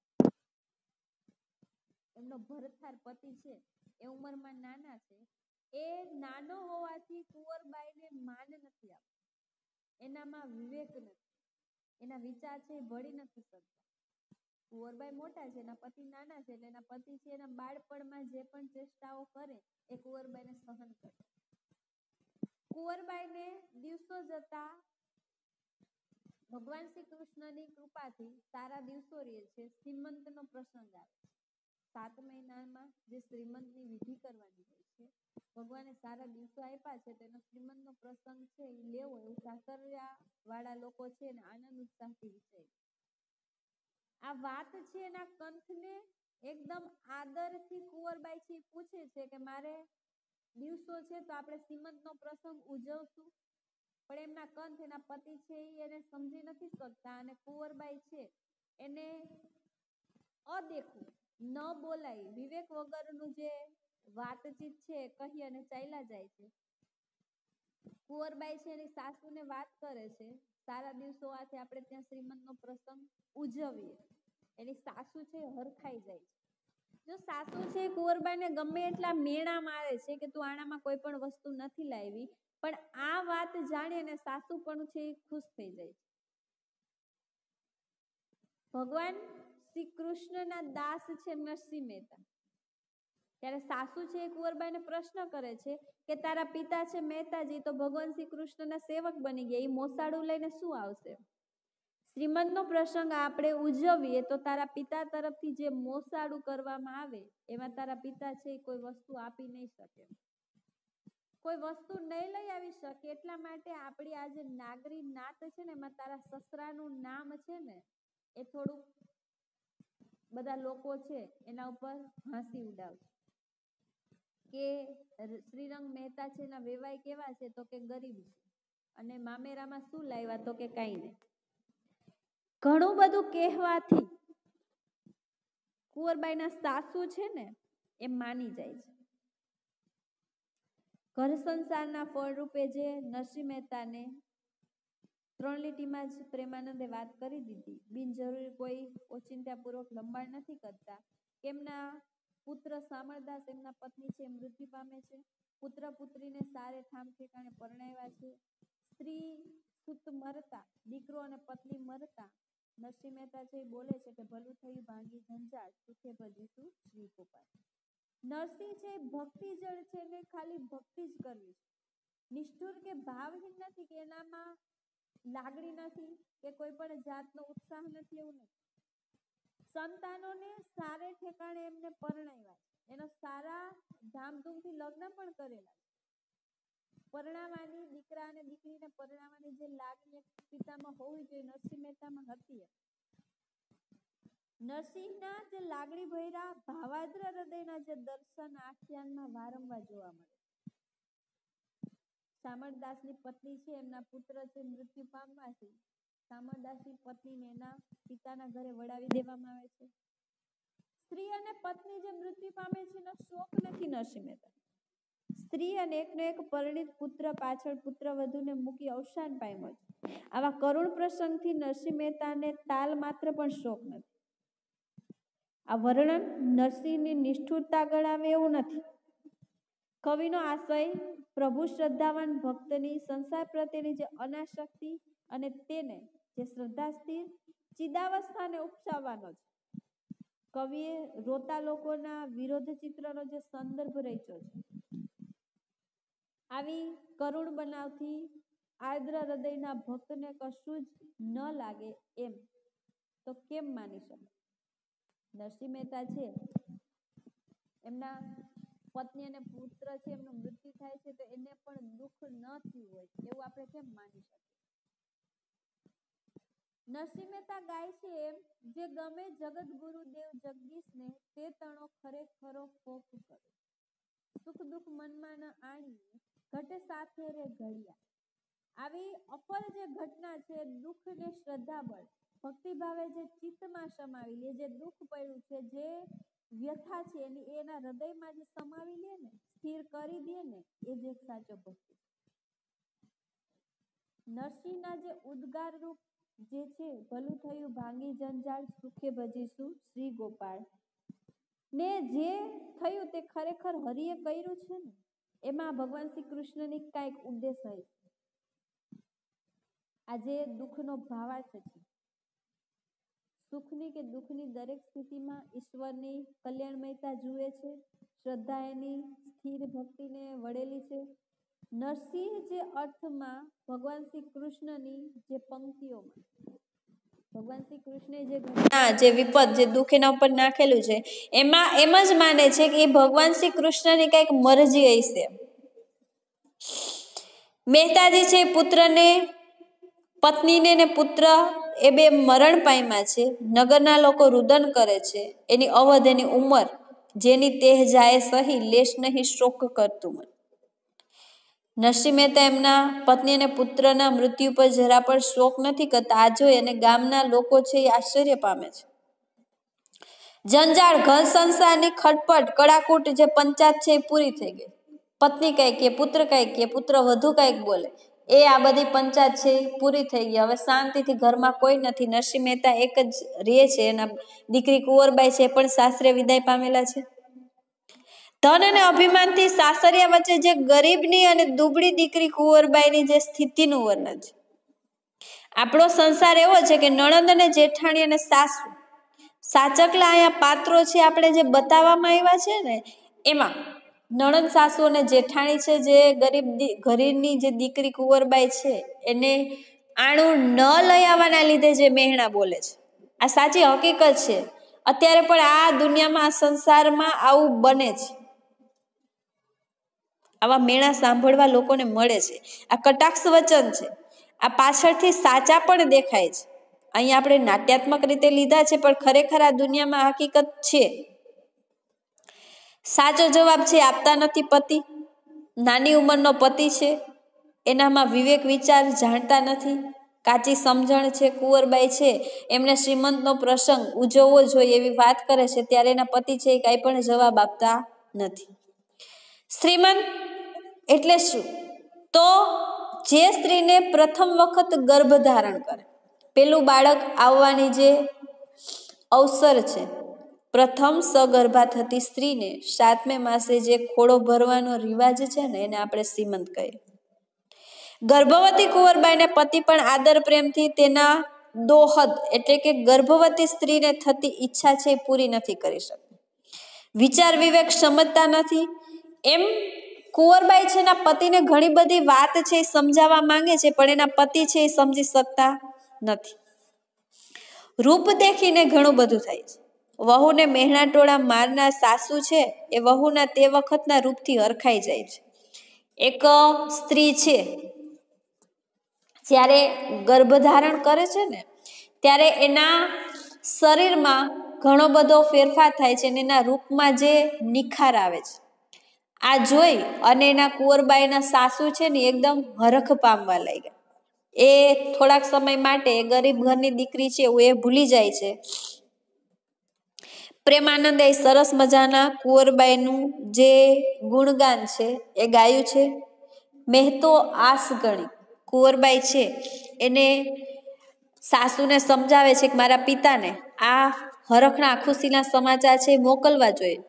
એમનો ભરથાર પતિ છે એ ઉંમરમાં નાના છે. એ નાનો હોવાથી કુંવરબાઈને માન નથી આપતું, એનામાં વિવેક નથી, એના વિચાર છે એ ભળી નથી શકતા. કુંવરબાઈ મોટા છે, એના પતિ નાના છે, એટલે એના પતિ છે એના બાળપણમાં જે પણ ચેષ્ટાઓ કરે એ કુંવરબાઈને સહન કરે. કુંવરબાઈને દિવસો જતા ભગવાન શ્રી કૃષ્ણની કૃપાથી સારા દિવસો રહે છે. શ્રીમંતનો પ્રસંગ આવે, સાત મહિનામાં જે શ્રીમંતની વિધિ કરવાની હોય છે, ભગવાને સારા દિવસો આપ્યા છે, તેનો શ્રીમંતનો પ્રસંગ છે એ લેવો એવું સાસરિયા વાળા લોકો છે ને આનંદ ઉત્સાહથી વિચારે. આ વાત છે એના કંઠને એકદમ આદરથી કુંવરબાઈ છે પૂછે છે કે મારે દિવસો છે તો આપણે શ્રીમંતનો પ્રસંગ ઉજવશું, પણ એમના કંઠ એના પતિ છે એ એને સમજી નથી શકતા, અને કુંવરબાઈ છે એને અદેખું ન બોલાય વિવેક વગરનું જે વાતચીત છે કહી અને ચાલ્યા જાય છે. કુંવરબાઈ છે એની સાસુને વાત કરે છે, સારા દિવસો આથી આપણે ત્યાં શ્રીમંતનો પ્રસંગ ઉજવીએ. એની સાસુ છે હરખાઈ જાય છે. જો સાસુ છે કુંવરબાઈને ગમે એટલા મેણા મારે છે કે તું આણામાં કોઈ પણ વસ્તુ નથી લાવી, પણ આ વાત જાણીને સાસુ પણ છે એ ખુશ થઈ જાય છે. ભગવાન શ્રી કૃષ્ણના દાસ છે નરસિંહ મહેતા, ત્યારે સાસુ છે એ કુંવરબાઈને પ્રશ્ન કરે છે કે તારા પિતા છે મહેતાજી તો ભગવાન શ્રી કૃષ્ણના સેવક બની ગયા, એ મોસાળું લઈને શું આવશે? શ્રીમંતનો પ્રસંગ આપણે ઉજવીએ તો તારા પિતા તરફથી જે મોસાળું કરવામાં આવે એમાં તારા પિતા છે એ કોઈ વસ્તુ આપી નહીં શકે, કોઈ વસ્તુ નહીં લઈ આવી શકે. એટલા માટે આપણી આ જે નાગરી નાત છે ને એમાં તારા સસરાનું નામ છે ને એ થોડુંક બધા લોકો છે એના ઉપર હાંસી ઉડાવશે. કે શ્રીરંગ મહેતા છે એના વેવાય કેવા છે તો કે ગરીબ છે, અને મામેરામાં શું લાવ્યા તો કે કાંઈ નહીં. ઘણું બધું કહેવાથી કુંવરબાઈના સાસુ છે ને એ માની જાય છે. ઘર સંસારના ફળરૂપે જે નરસિંહ મહેતાને ત્રણ લીટીમાં જ પ્રેમાનંદે વાત કરી દીધી, બિનજરૂરી કોઈ ઓચિંતાપૂર્વક લંબાણ નથી કરતા. એમના પુત્ર શામળદાસ એમના પત્ની છે મૃત્યુ પામે છે. પુત્ર પુત્રીને સારે ઠામ ઠેકાણે પરણાવ્યા છે. સ્ત્રી સુત મરતા, દીકરો અને પત્ની મરતા નરસિંહ મહેતા છે બોલે છે કે ભલું થયું ભાંગી ઝંઝાળ, સુખે ભજીશું શ્રી ગોપાલ. નરસિંહ છે ભક્તિ જળ છે ને ખાલી ભક્તિ જ કરવી છે. નિષ્ઠુર કે ભાવહીન નથી, કે એનામાં લાગણી નથી કે કોઈ પણ જાતનો ઉત્સાહ નથી, એવું નથી. સંતાનોને સારે ઠેકાણે એમને પરણાવ્યા છે, એનો સારા ધામધૂમથી લગ્ન પણ કરેલા છે. પરણાવાની, દીકરા અને દીકરીને પરણાવાની જે લાગણી પિતામાં હોવી જોઈએ નરસિંહ મહેતામાં હતી. નરસિંહના જે લાગણી ભર્યા ભાવાદ્ર હૃદયના જે દર્શન આખ્યાનમાં વારંવાર જોવા મળે. શામળદાસની પત્ની છે એમના પુત્ર છે મૃત્યુ પામવાથી શામળદાસની પત્નીને એના પિતાના ઘરે વડાવી દેવામાં આવે છે. સ્ત્રી અને પત્ની જે મૃત્યુ પામે છે એનો શોક નથી નરસિંહ મહેતા. સ્ત્રી અને એકનો એક પરિણિત પુત્ર પાછળ પુત્ર વધુને મૂકી અવસાન પામ્યો છે. આવા કરુણ પ્રસંગથી નરસિંહ મહેતાને તાલ માત્ર પણ શોક નથી. આ વર્ણન નરસિંહની નિષ્ઠુરતા ગણાવે એવું નથી. કવિનો આશય પ્રભુ શ્રદ્ધાવાન ભક્તની સંસાર પ્રત્યેની જે અનાસક્તિ અને તેને જે શ્રદ્ધા સ્થિર ચિદાવસ્થાને ઉપસાવવાનો છે. કવિએ રોતા લોકોના વિરોધ ચિત્રનો જે સંદર્ભ રચ્યો છે. આવી કરુણ બનાવથી આર્દ્ર હૃદયના ભક્તને કશું જ ન લાગે એમ તો કેમ માની શકે? નરસિંહ મહેતા છે એમના પત્ની અને પુત્ર છે એમનું મૃત્યુ થાય છે તો એને પણ દુઃખ ન થયું હોય એવું આપણે કેમ માની શકીએ? નરસિંહ મહેતા ગાય છે એમ, જે ગમે જગત ગુરુ દેવ જગદીશને તે તણો ખરેખરો કોપ કરે. સુખ દુઃખ મનમાં ન આણીએ ઘટે સાથે રે ઘડિયા. આવી અપર જે ઘટના છે, દુઃખ ને શ્રદ્ધા બળ ભક્તિભાવે જે ચિત્તમાં સમાવી લે, જે દુઃખ પડ્યું છે, જે વ્યથા છે એની એના હૃદયમાં જે સમાવી લે ને, સ્થિર કરી દે ને, એ જ એક સાચો ભક્તિ. નરસિંહના જે ઉદ્ગાર રૂપ જે છે, ભલું થયું ભાંગી જંજાળ, સુખે ભજીશું શ્રી ગોપાળ, ને જે થયું તે ખરેખર હરિએ કર્યું છે ને, એમાં ભગવાન શ્રી કૃષ્ણની કાંઈક ઉદ્દેશ હોય. આજે દુઃખનો ભાવાર્થ છે. સુખની કે દુઃખની દરેક સ્થિતિમાં ઈશ્વરની કલ્યાણમયતા જુએ છે. શ્રદ્ધા એની સ્થિર ભક્તિને વળેલી છે. નરસિંહ જે અર્થમાં ભગવાન શ્રી કૃષ્ણની જે પંક્તિઓમાં ભગવાન શ્રી કૃષ્ણે જે ઘટના જે વિપદ જે દુઃખ એના ઉપર નાખેલું છે, એમાં એમ જ માને છે કે એ ભગવાન શ્રી કૃષ્ણની કંઈક મરજી હશે. મહેતાજી છે પુત્રને પત્નીને ને પુત્ર એ બે મરણ પામ્યા છે. નગરના લોકો રુદન કરે છે. એની અવધ એની ઉંમર જેની તેહ જાય સહી, લેશ નહીં શોક કરતું મન. નરસિંહ મહેતા એમના પત્ની અને પુત્રના મૃત્યુ પર જરા પણ શોક નથી કરતા. આ જોઈ અને ગામના લોકો છે એ આશ્ચર્ય પામે છે. જંજાળ ઘર સંસારની ખટપટ કડાકૂટ જે પંચાયત છે એ પૂરી થઈ ગઈ. પત્ની કઈક કે પુત્ર કઈક કે પુત્ર વધુ કઈક બોલે, એ આ બધી પંચાયત છે પૂરી થઈ ગઈ. હવે શાંતિથી ઘરમાં કોઈ નથી. નરસિંહ મહેતા એક જ રહે છે. એના દીકરી કુંવરબાઈ છે પણ સાસરે વિદાય પામેલા છે. ધન અને અભિમાનથી સાસરિયા વચ્ચે જે ગરીબની અને દુબળી દીકરી કુંવરબાઈની જે સ્થિતિનું વર્ણન છે. આપણો સંસાર એવો છે કે નણંદ અને જેઠાણી અને સાસુ સાચકલા અહીંયા પાત્રો છે આપણે જે બતાવવામાં આવ્યા છે ને, એમાં નણંદ સાસુ અને જેઠાણી છે જે ગરીબ ઘરની જે દીકરી કુંવરબાઈ છે એને આણું ન લઈ આવવાના લીધે જે મહેણા બોલે છે, આ સાચી હકીકત છે. અત્યારે પણ આ દુનિયામાં આ સંસારમાં આવું બને છે. આવા મેણા સાંભળવા લોકોને મળે છે. આ કટાક્ષ વચન છે. આ પાછળથી સાચા પણ દેખાય છે. અહીંયા આપણે નાટ્યાત્મક રીતે લીધા છે પણ ખરેખર આ દુનિયામાં હકીકત છે. સાચો જવાબ છે આપતા નથી પતિ. નાની ઉંમરનો પતિ છે, એનામાં વિવેક વિચાર જાણતા નથી, કાચી સમજણ છે. કુંવરબાઈ છે એમને શ્રીમંતનો પ્રસંગ ઉજવવો જોઈએ એવી વાત કરે છે, ત્યારે એના પતિ છે એ કાંઈ પણ જવાબ આપતા નથી. શ્રીમંત એટલે શું? તો જે સ્ત્રીને પ્રથમ વખત ગર્ભ ધારણ કરે, પેલું બાળક આવવાની જે અવસર છે, પ્રથમ સગર્ભા થતી સ્ત્રીને સાતમે માસે જે ખોળો ભરવાનો રિવાજ છે ને એને આપણે શ્રીમંત કહીએ. ગર્ભવતી કુંવરબાઈને પતિ પણ આદર પ્રેમથી તેના દોહદ એટલે કે ગર્ભવતી સ્ત્રીને થતી ઈચ્છા છે એ પૂરી નથી કરી શકતી. વિચાર વિવેક સમજતા નથી. એમ કુંવરબાઈ છે એના પતિને ઘણી બધી વાત છે એ સમજાવવા માંગે છે, પણ એના પતિ છે એ સમજી શકતા નથી. રૂપ દેખીને ઘણું બધું થાય છે. વહુને મહેણા ટોળા મારનાર સાસુ છે એ વહુના તે વખતના રૂપથી હરખાઈ જાય છે. એક સ્ત્રી છે જ્યારે ગર્ભધારણ કરે છે ને ત્યારે એના શરીરમાં ઘણો બધો ફેરફાર થાય છે અને એના રૂપમાં જે નિખાર આવે છે. આ જોઈ અને એના કુંવરબાઈના સાસુ છે ને એકદમ હરખ પામવા લાગ્યા. એ થોડાક સમય માટે ગરીબ ઘરની દીકરી છે એવું એ ભૂલી જાય છે. પ્રેમાનંદ એ સરસ મજાના કુંવરબાઈનું જે ગુણગાન છે એ ગાયું છે. મેં તો આસ ગણી કુંવરબાઈ છે એને સાસુને સમજાવે છે કે મારા પિતાને આ હરખના ખુશીના સમાચાર છે મોકલવા જોઈએ,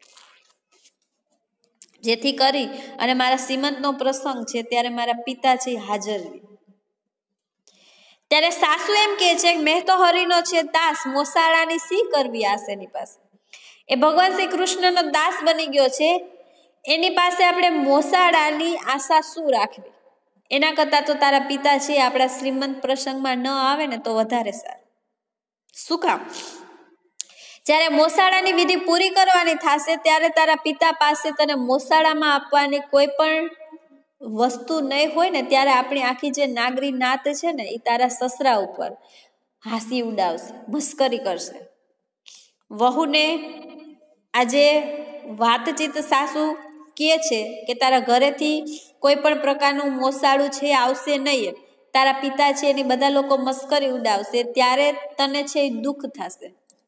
જેથી કરી અને મારા શ્રીમંતનો પ્રસંગ છે ત્યારે મારા પિતા છે હાજર રહે. ત્યારે સાસુ એમ કે છે મેં તો હરિનો છે દાસ, મોસાળાની સી કરવી આસ એની પાસે. એ ભગવાન શ્રી કૃષ્ણનો દાસ બની ગયો છે, એની પાસે આપણે મોસાળાની આશા શું રાખવી? એના કરતા તો તારા પિતા છે આપણા શ્રીમંત પ્રસંગમાં ન આવે ને તો વધારે સારું. શું કામ? જ્યારે મોસાળાની વિધિ પૂરી કરવાની થશે ત્યારે તારા પિતા પાસે તને મોસાળામાં આપવાની કોઈ પણ વસ્તુ નહીં હોય ને ત્યારે આપણી આખી જે નાગરી નાત છે ને એ તારા સસરા ઉપર હાસી ઉડાવશે, મસ્કરી કરશે. વહુને આજે વાતચીત સાસુ કહે છે કે તારા ઘરેથી કોઈ પણ પ્રકારનું મોસાળું છે આવશે નહીં, તારા પિતા છે એની બધા લોકો મસ્કરી ઉડાવશે, ત્યારે તને છે એ દુઃખ થશે.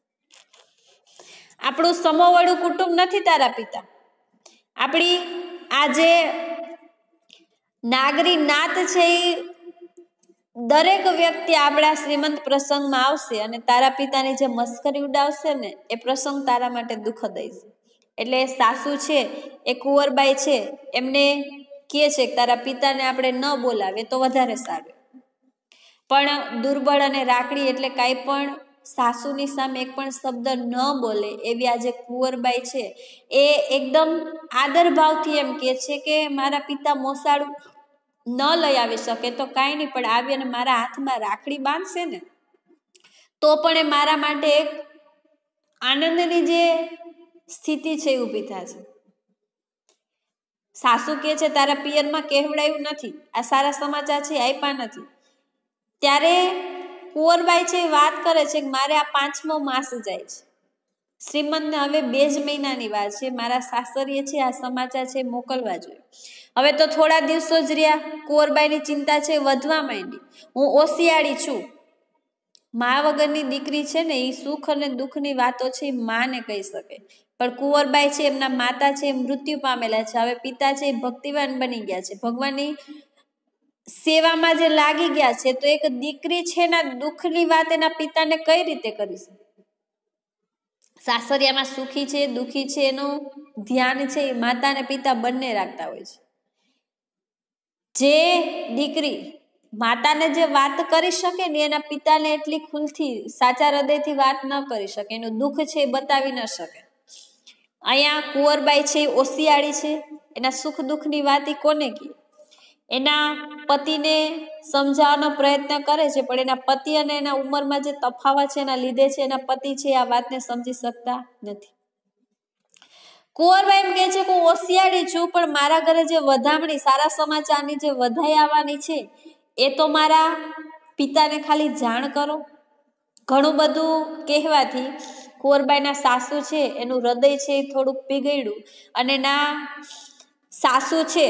આપણું સમોવડું કુટુંબ નથી તારા પિતા. આપણી આ જે નાગરી નાત છે એ દરેક વ્યક્તિ આપણા શ્રીમંત પ્રસંગમાં આવશે અને તારા પિતાની જે મસ્કરી ઉડાવશે ને એ પ્રસંગ તારા માટે દુઃખદ છે. એટલે સાસુ છે એ કુંવરબાઈ છે એમને કહે છે કે તારા પિતાને આપણે ન બોલાવીએ તો વધારે સારું. પણ દુર્બળ અને રાખડી એટલે કાંઈ પણ સાસુની સામે એક પણ શબ્દ ન બોલે એવી આજે કુંવરબાઈ છે એ એકદમ આદર ભાવથી એમ કહે છે કે મારા પિતા મોસાળું ન લઈ આવી શકે તો કાંઈ નહીં, પણ આવી અને મારા હાથમાં રાખડી બાંધશે ને તો પણ એ મારા માટે એક આનંદની જે સ્થિતિ છે એ ઊભી થશે. સાસુ કહે છે તારા પિયરમાં કહેવડાયું નથી, આ સારા સમાચાર છે આપ્યા નથી. ત્યારે કુંવરબાઈ છે વાત કરે છે કે મારે આ પાંચમો માસ જાય છે, શ્રીમંતને હવે બે જ મહિનાની વાત છે, મારા સાસરીએ છે આ સમાચાર છે મોકલવા જોઈએ. હવે તો થોડા દિવસો જ રહ્યા, કુંવરબાઈની ચિંતા છે વધવા માંડી. હું ઓશિયાળી છું, મા વગરની દીકરી છે ને એ સુખ અને દુઃખની વાતો છે એ માને કહી શકે, પણ કુંવરબાઈ છે એમના માતા છે મૃત્યુ પામેલા છે, હવે પિતા છે એ ભક્તિવાન બની ગયા છે, ભગવાનની સેવામાં જે લાગી ગયા છે, તો એક દીકરી છે એના દુઃખની વાત એના પિતાને કઈ રીતે કરી શકે? સાસરિયામાં સુખી છે દુઃખી છે એનું ધ્યાન છે એ માતા અને પિતા બંને રાખતા હોય છે. જે દીકરી માતાને જે વાત કરી શકે ને એના પિતાને એટલી ખુલથી સાચા હૃદયથી વાત ન કરી શકે, એનું દુઃખ છે એ બતાવી ન શકે. અહીંયા કુંવરબાઈ છે એ ઓશિયાળી છે, એના સુખ દુઃખની વાત એ કોને કહે? એના પતિને સમજાવવાનો પ્રયત્ન કરે છે, પણ એના પતિ અને એના ઉંમરમાં જે તફાવત છે એના લીધે છે એના પતિ છે આ વાતને સમજી શકતા નથી. કુંવરબાઈ એમ કહે છે કે હું હોશિયારી છું, પણ મારા ઘરે જે વધામણી સારા સમાચારની જે વધાઈ આવવાની છે એ તો મારા પિતાને ખાલી જાણ કરો. ઘણું બધું કહેવાથી કુંવરબાઈના સાસુ છે એનું હૃદય છે એ થોડુંક પીગળ્યું અને ના સાસુ છે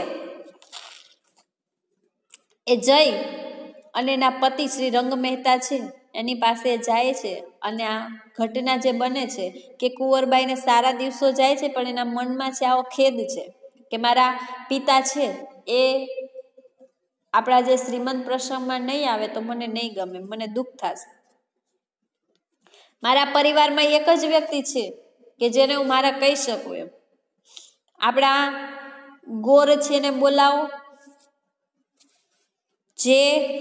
એ જઈ અને એના પતિ શ્રી રંગ મહેતા છે એની પાસે જાય છે અને આ ઘટના જે બને છે કે કુંવરબાઈને સારા દિવસો જાય છે પણ એના મનમાં છે આવો ખેદ છે કે મારા પિતા છે એ આપણા જે શ્રીમંત પ્રસંગમાં નહીં આવે તો મને નહીં ગમે, મને દુઃખ થશે. મારા પરિવારમાં એક જ વ્યક્તિ છે કે જેને હું મારા કહી શકું એમ. આપણા ગોર છે ને બોલાવો, જે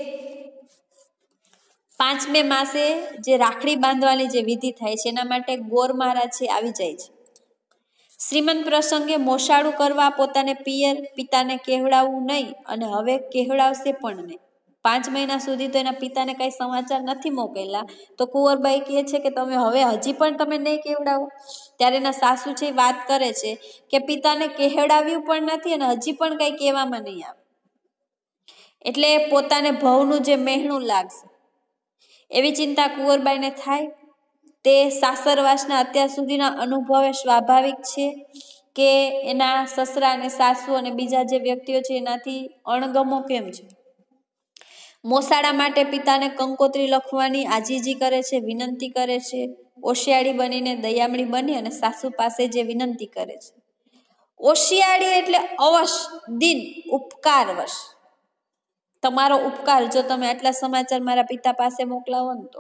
પાંચમે માસે જે રાખડી બાંધવાની જે વિધિ થાય છે એના માટે ગોર મહારાજ છે આવી જાય છે. શ્રીમંત પ્રસંગે મોસાળું કરવા પોતાને પિયર પિતાને કહેવડાવવું નહીં અને હવે કહેવડાવશે પણ નહીં. પાંચ મહિના સુધી તો એના પિતાને કઈ સમાચાર નથી મોકલેલા તો કુંવરબાઈ કહે છે કે તમે હવે હજી પણ તમે નહીં કહેવડાવો. ત્યારે એના સાસુ છે વાત કરે છે કે પિતાને કહેવડાવ્યું પણ નથી અને હજી પણ કઈ કહેવામાં નહીં આવે. એટલે પોતાને ભવનું જે મહેણું લાગશે એવી ચિંતા કુંવરબાઈને થાય. તે સાસરવાસના અત્યાર સુધીના અનુભવે સ્વાભાવિક છે કે એના સસરા અને સાસુ અને બીજા જે વ્યક્તિઓ છે એનાથી અણગમો કેમ છે. મોસાળા માટે પિતાને કંકોત્રી લખવાની આજીજી કરે છે, વિનંતી કરે છે. ઓશિયાળી બનીને દયામણી બની અને સાસુ પાસે જે વિનંતી કરે છે. ઓશિયાળી એટલે અવશ, દિન, ઉપકારવશ. તમારો ઉપકાર જો તમે આટલા સમાચાર મારા પિતા પાસે મોકલાવો ને તો.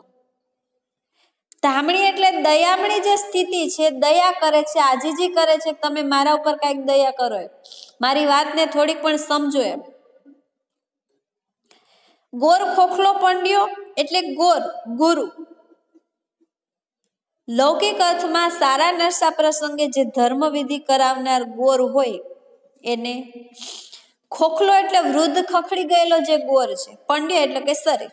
ધામણી એટલે દયામણી જે સ્થિતિ છે, દયા કરે છે, આજીજી કરે છે, તમે મારા ઉપર કઈક દયા કરો એમ, મારી વાતને થોડીક પણ સમજો એમ. ગોર ખોખલો પંડ્યો એટલે ગોર, ગુરુ. લૌકિક અર્થમાં સારા નરસા પ્રસંગે જે ધર્મ વિધિ કરાવનાર ગોર હોય એને. ખોખલો એટલે વૃદ્ધ ખખડી ગયેલો જે ગોર છે. પંડ્ય એટલે કે શરીર.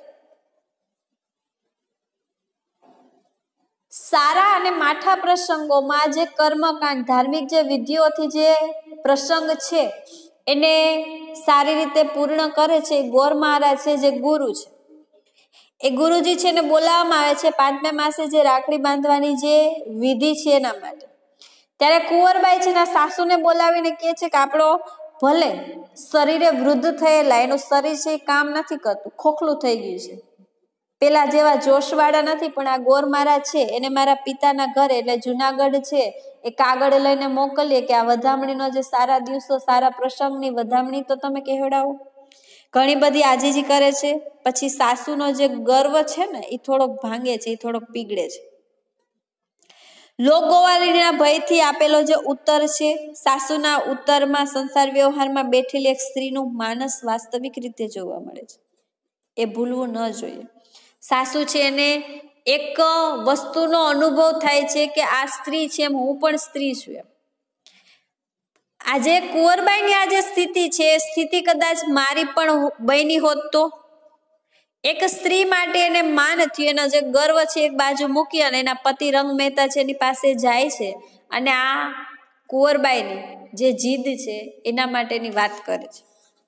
સારા અને માઠા પ્રસંગોમાં જે કર્મકાંડ ધાર્મિક જે વિધિઓથી જે પ્રસંગ છે એને સારી રીતે પૂર્ણ કરે છે ગોર મહારાજ છે જે ગુરુ છે. એ ગુરુજી છે ને બોલાવવામાં આવે છે પાંચમા માસે જે રાખડી બાંધવાની જે વિધિ છે એના માટે. ત્યારે કુંવરબાઈ છે એના સાસુને બોલાવીને કહે છે કે આપણો ભલે શરીરે વૃદ્ધ થયેલા એનું શરીર છે એ કામ નથી કરતું, ખોખલું થઈ ગયું છે, પેલા જેવા જોશવાળા નથી, પણ આ ગોર મહારાજ છે એને મારા પિતાના ઘરે એટલે જુનાગઢ છે એ કાગળ લઈને મોકલીએ કે આ વધામણીનો જે સારા દિવસો સારા પ્રસંગની વધામણી તો તમે કહેવડાવો. ઘણી બધી આજીજી કરે છે. પછી સાસુનો જે ગર્વ છે ને એ થોડોક ભાંગે છે, એ થોડોક પીગળે છે. લોક ગોવાળીના ભયથી આપેલો જે ઉત્તર છે, સાસુના ઉત્તરમાં સંસાર વ્યવહારમાં બેઠેલી એક સ્ત્રીનું માનસ વાસ્તવિક રીતે જોવા મળે છે. એ ભૂલવું ન જોઈએ. સાસુ છે એને એક વસ્તુનો અનુભવ થાય છે કે આ સ્ત્રી છે એમ હું પણ સ્ત્રી છું એમ. આજે કુંવરબાઈની આ જે સ્થિતિ છે એ સ્થિતિ કદાચ મારી પણ બની હોત તો. એક સ્ત્રી માટે એને માન થયું, એનો જે ગર્વ છે એક બાજુ મૂકી અને એના પતિ રંગ મહેતા છે એની પાસે જાય છે અને આ કુંવરબાઈની જે જીદ છે એના માટેની વાત કરે છે.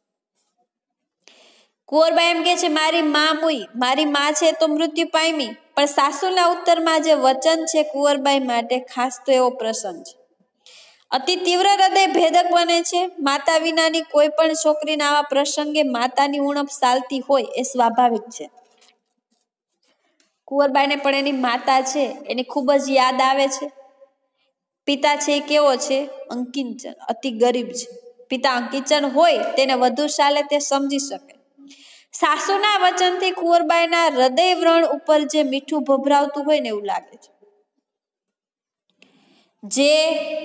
કુંવરબાઈ એમ કે છે મારી માં મુઈ, મારી માં છે તો મૃત્યુ પામી, પણ સાસુના ઉત્તરમાં જે વચન છે કુંવરબાઈ માટે ખાસ તો એવો પ્રસંગ છે. અતિ તીવ્ર હૃદય ભેદક બને છે. માતા વિનાની કોઈ પણ છોકરીના આવા પ્રસંગે માતાની ઉણપ ચાલતી હોય એ સ્વાભાવિક છે. કુંવરબાઈને પણ એની માતા છે એની ખૂબ જ યાદ આવે છે. પિતા છે એ કેવો છે? અંકિંચન, અતિ ગરીબ છે. પિતા અંકિંચન હોય તેને વધુ ચાલે તે સમજી શકે. સાસુના વચનથી કુંવરબાઈના હૃદય વ્રણ ઉપર જે મીઠું ભભરાવતું હોય ને એવું લાગે છે. જે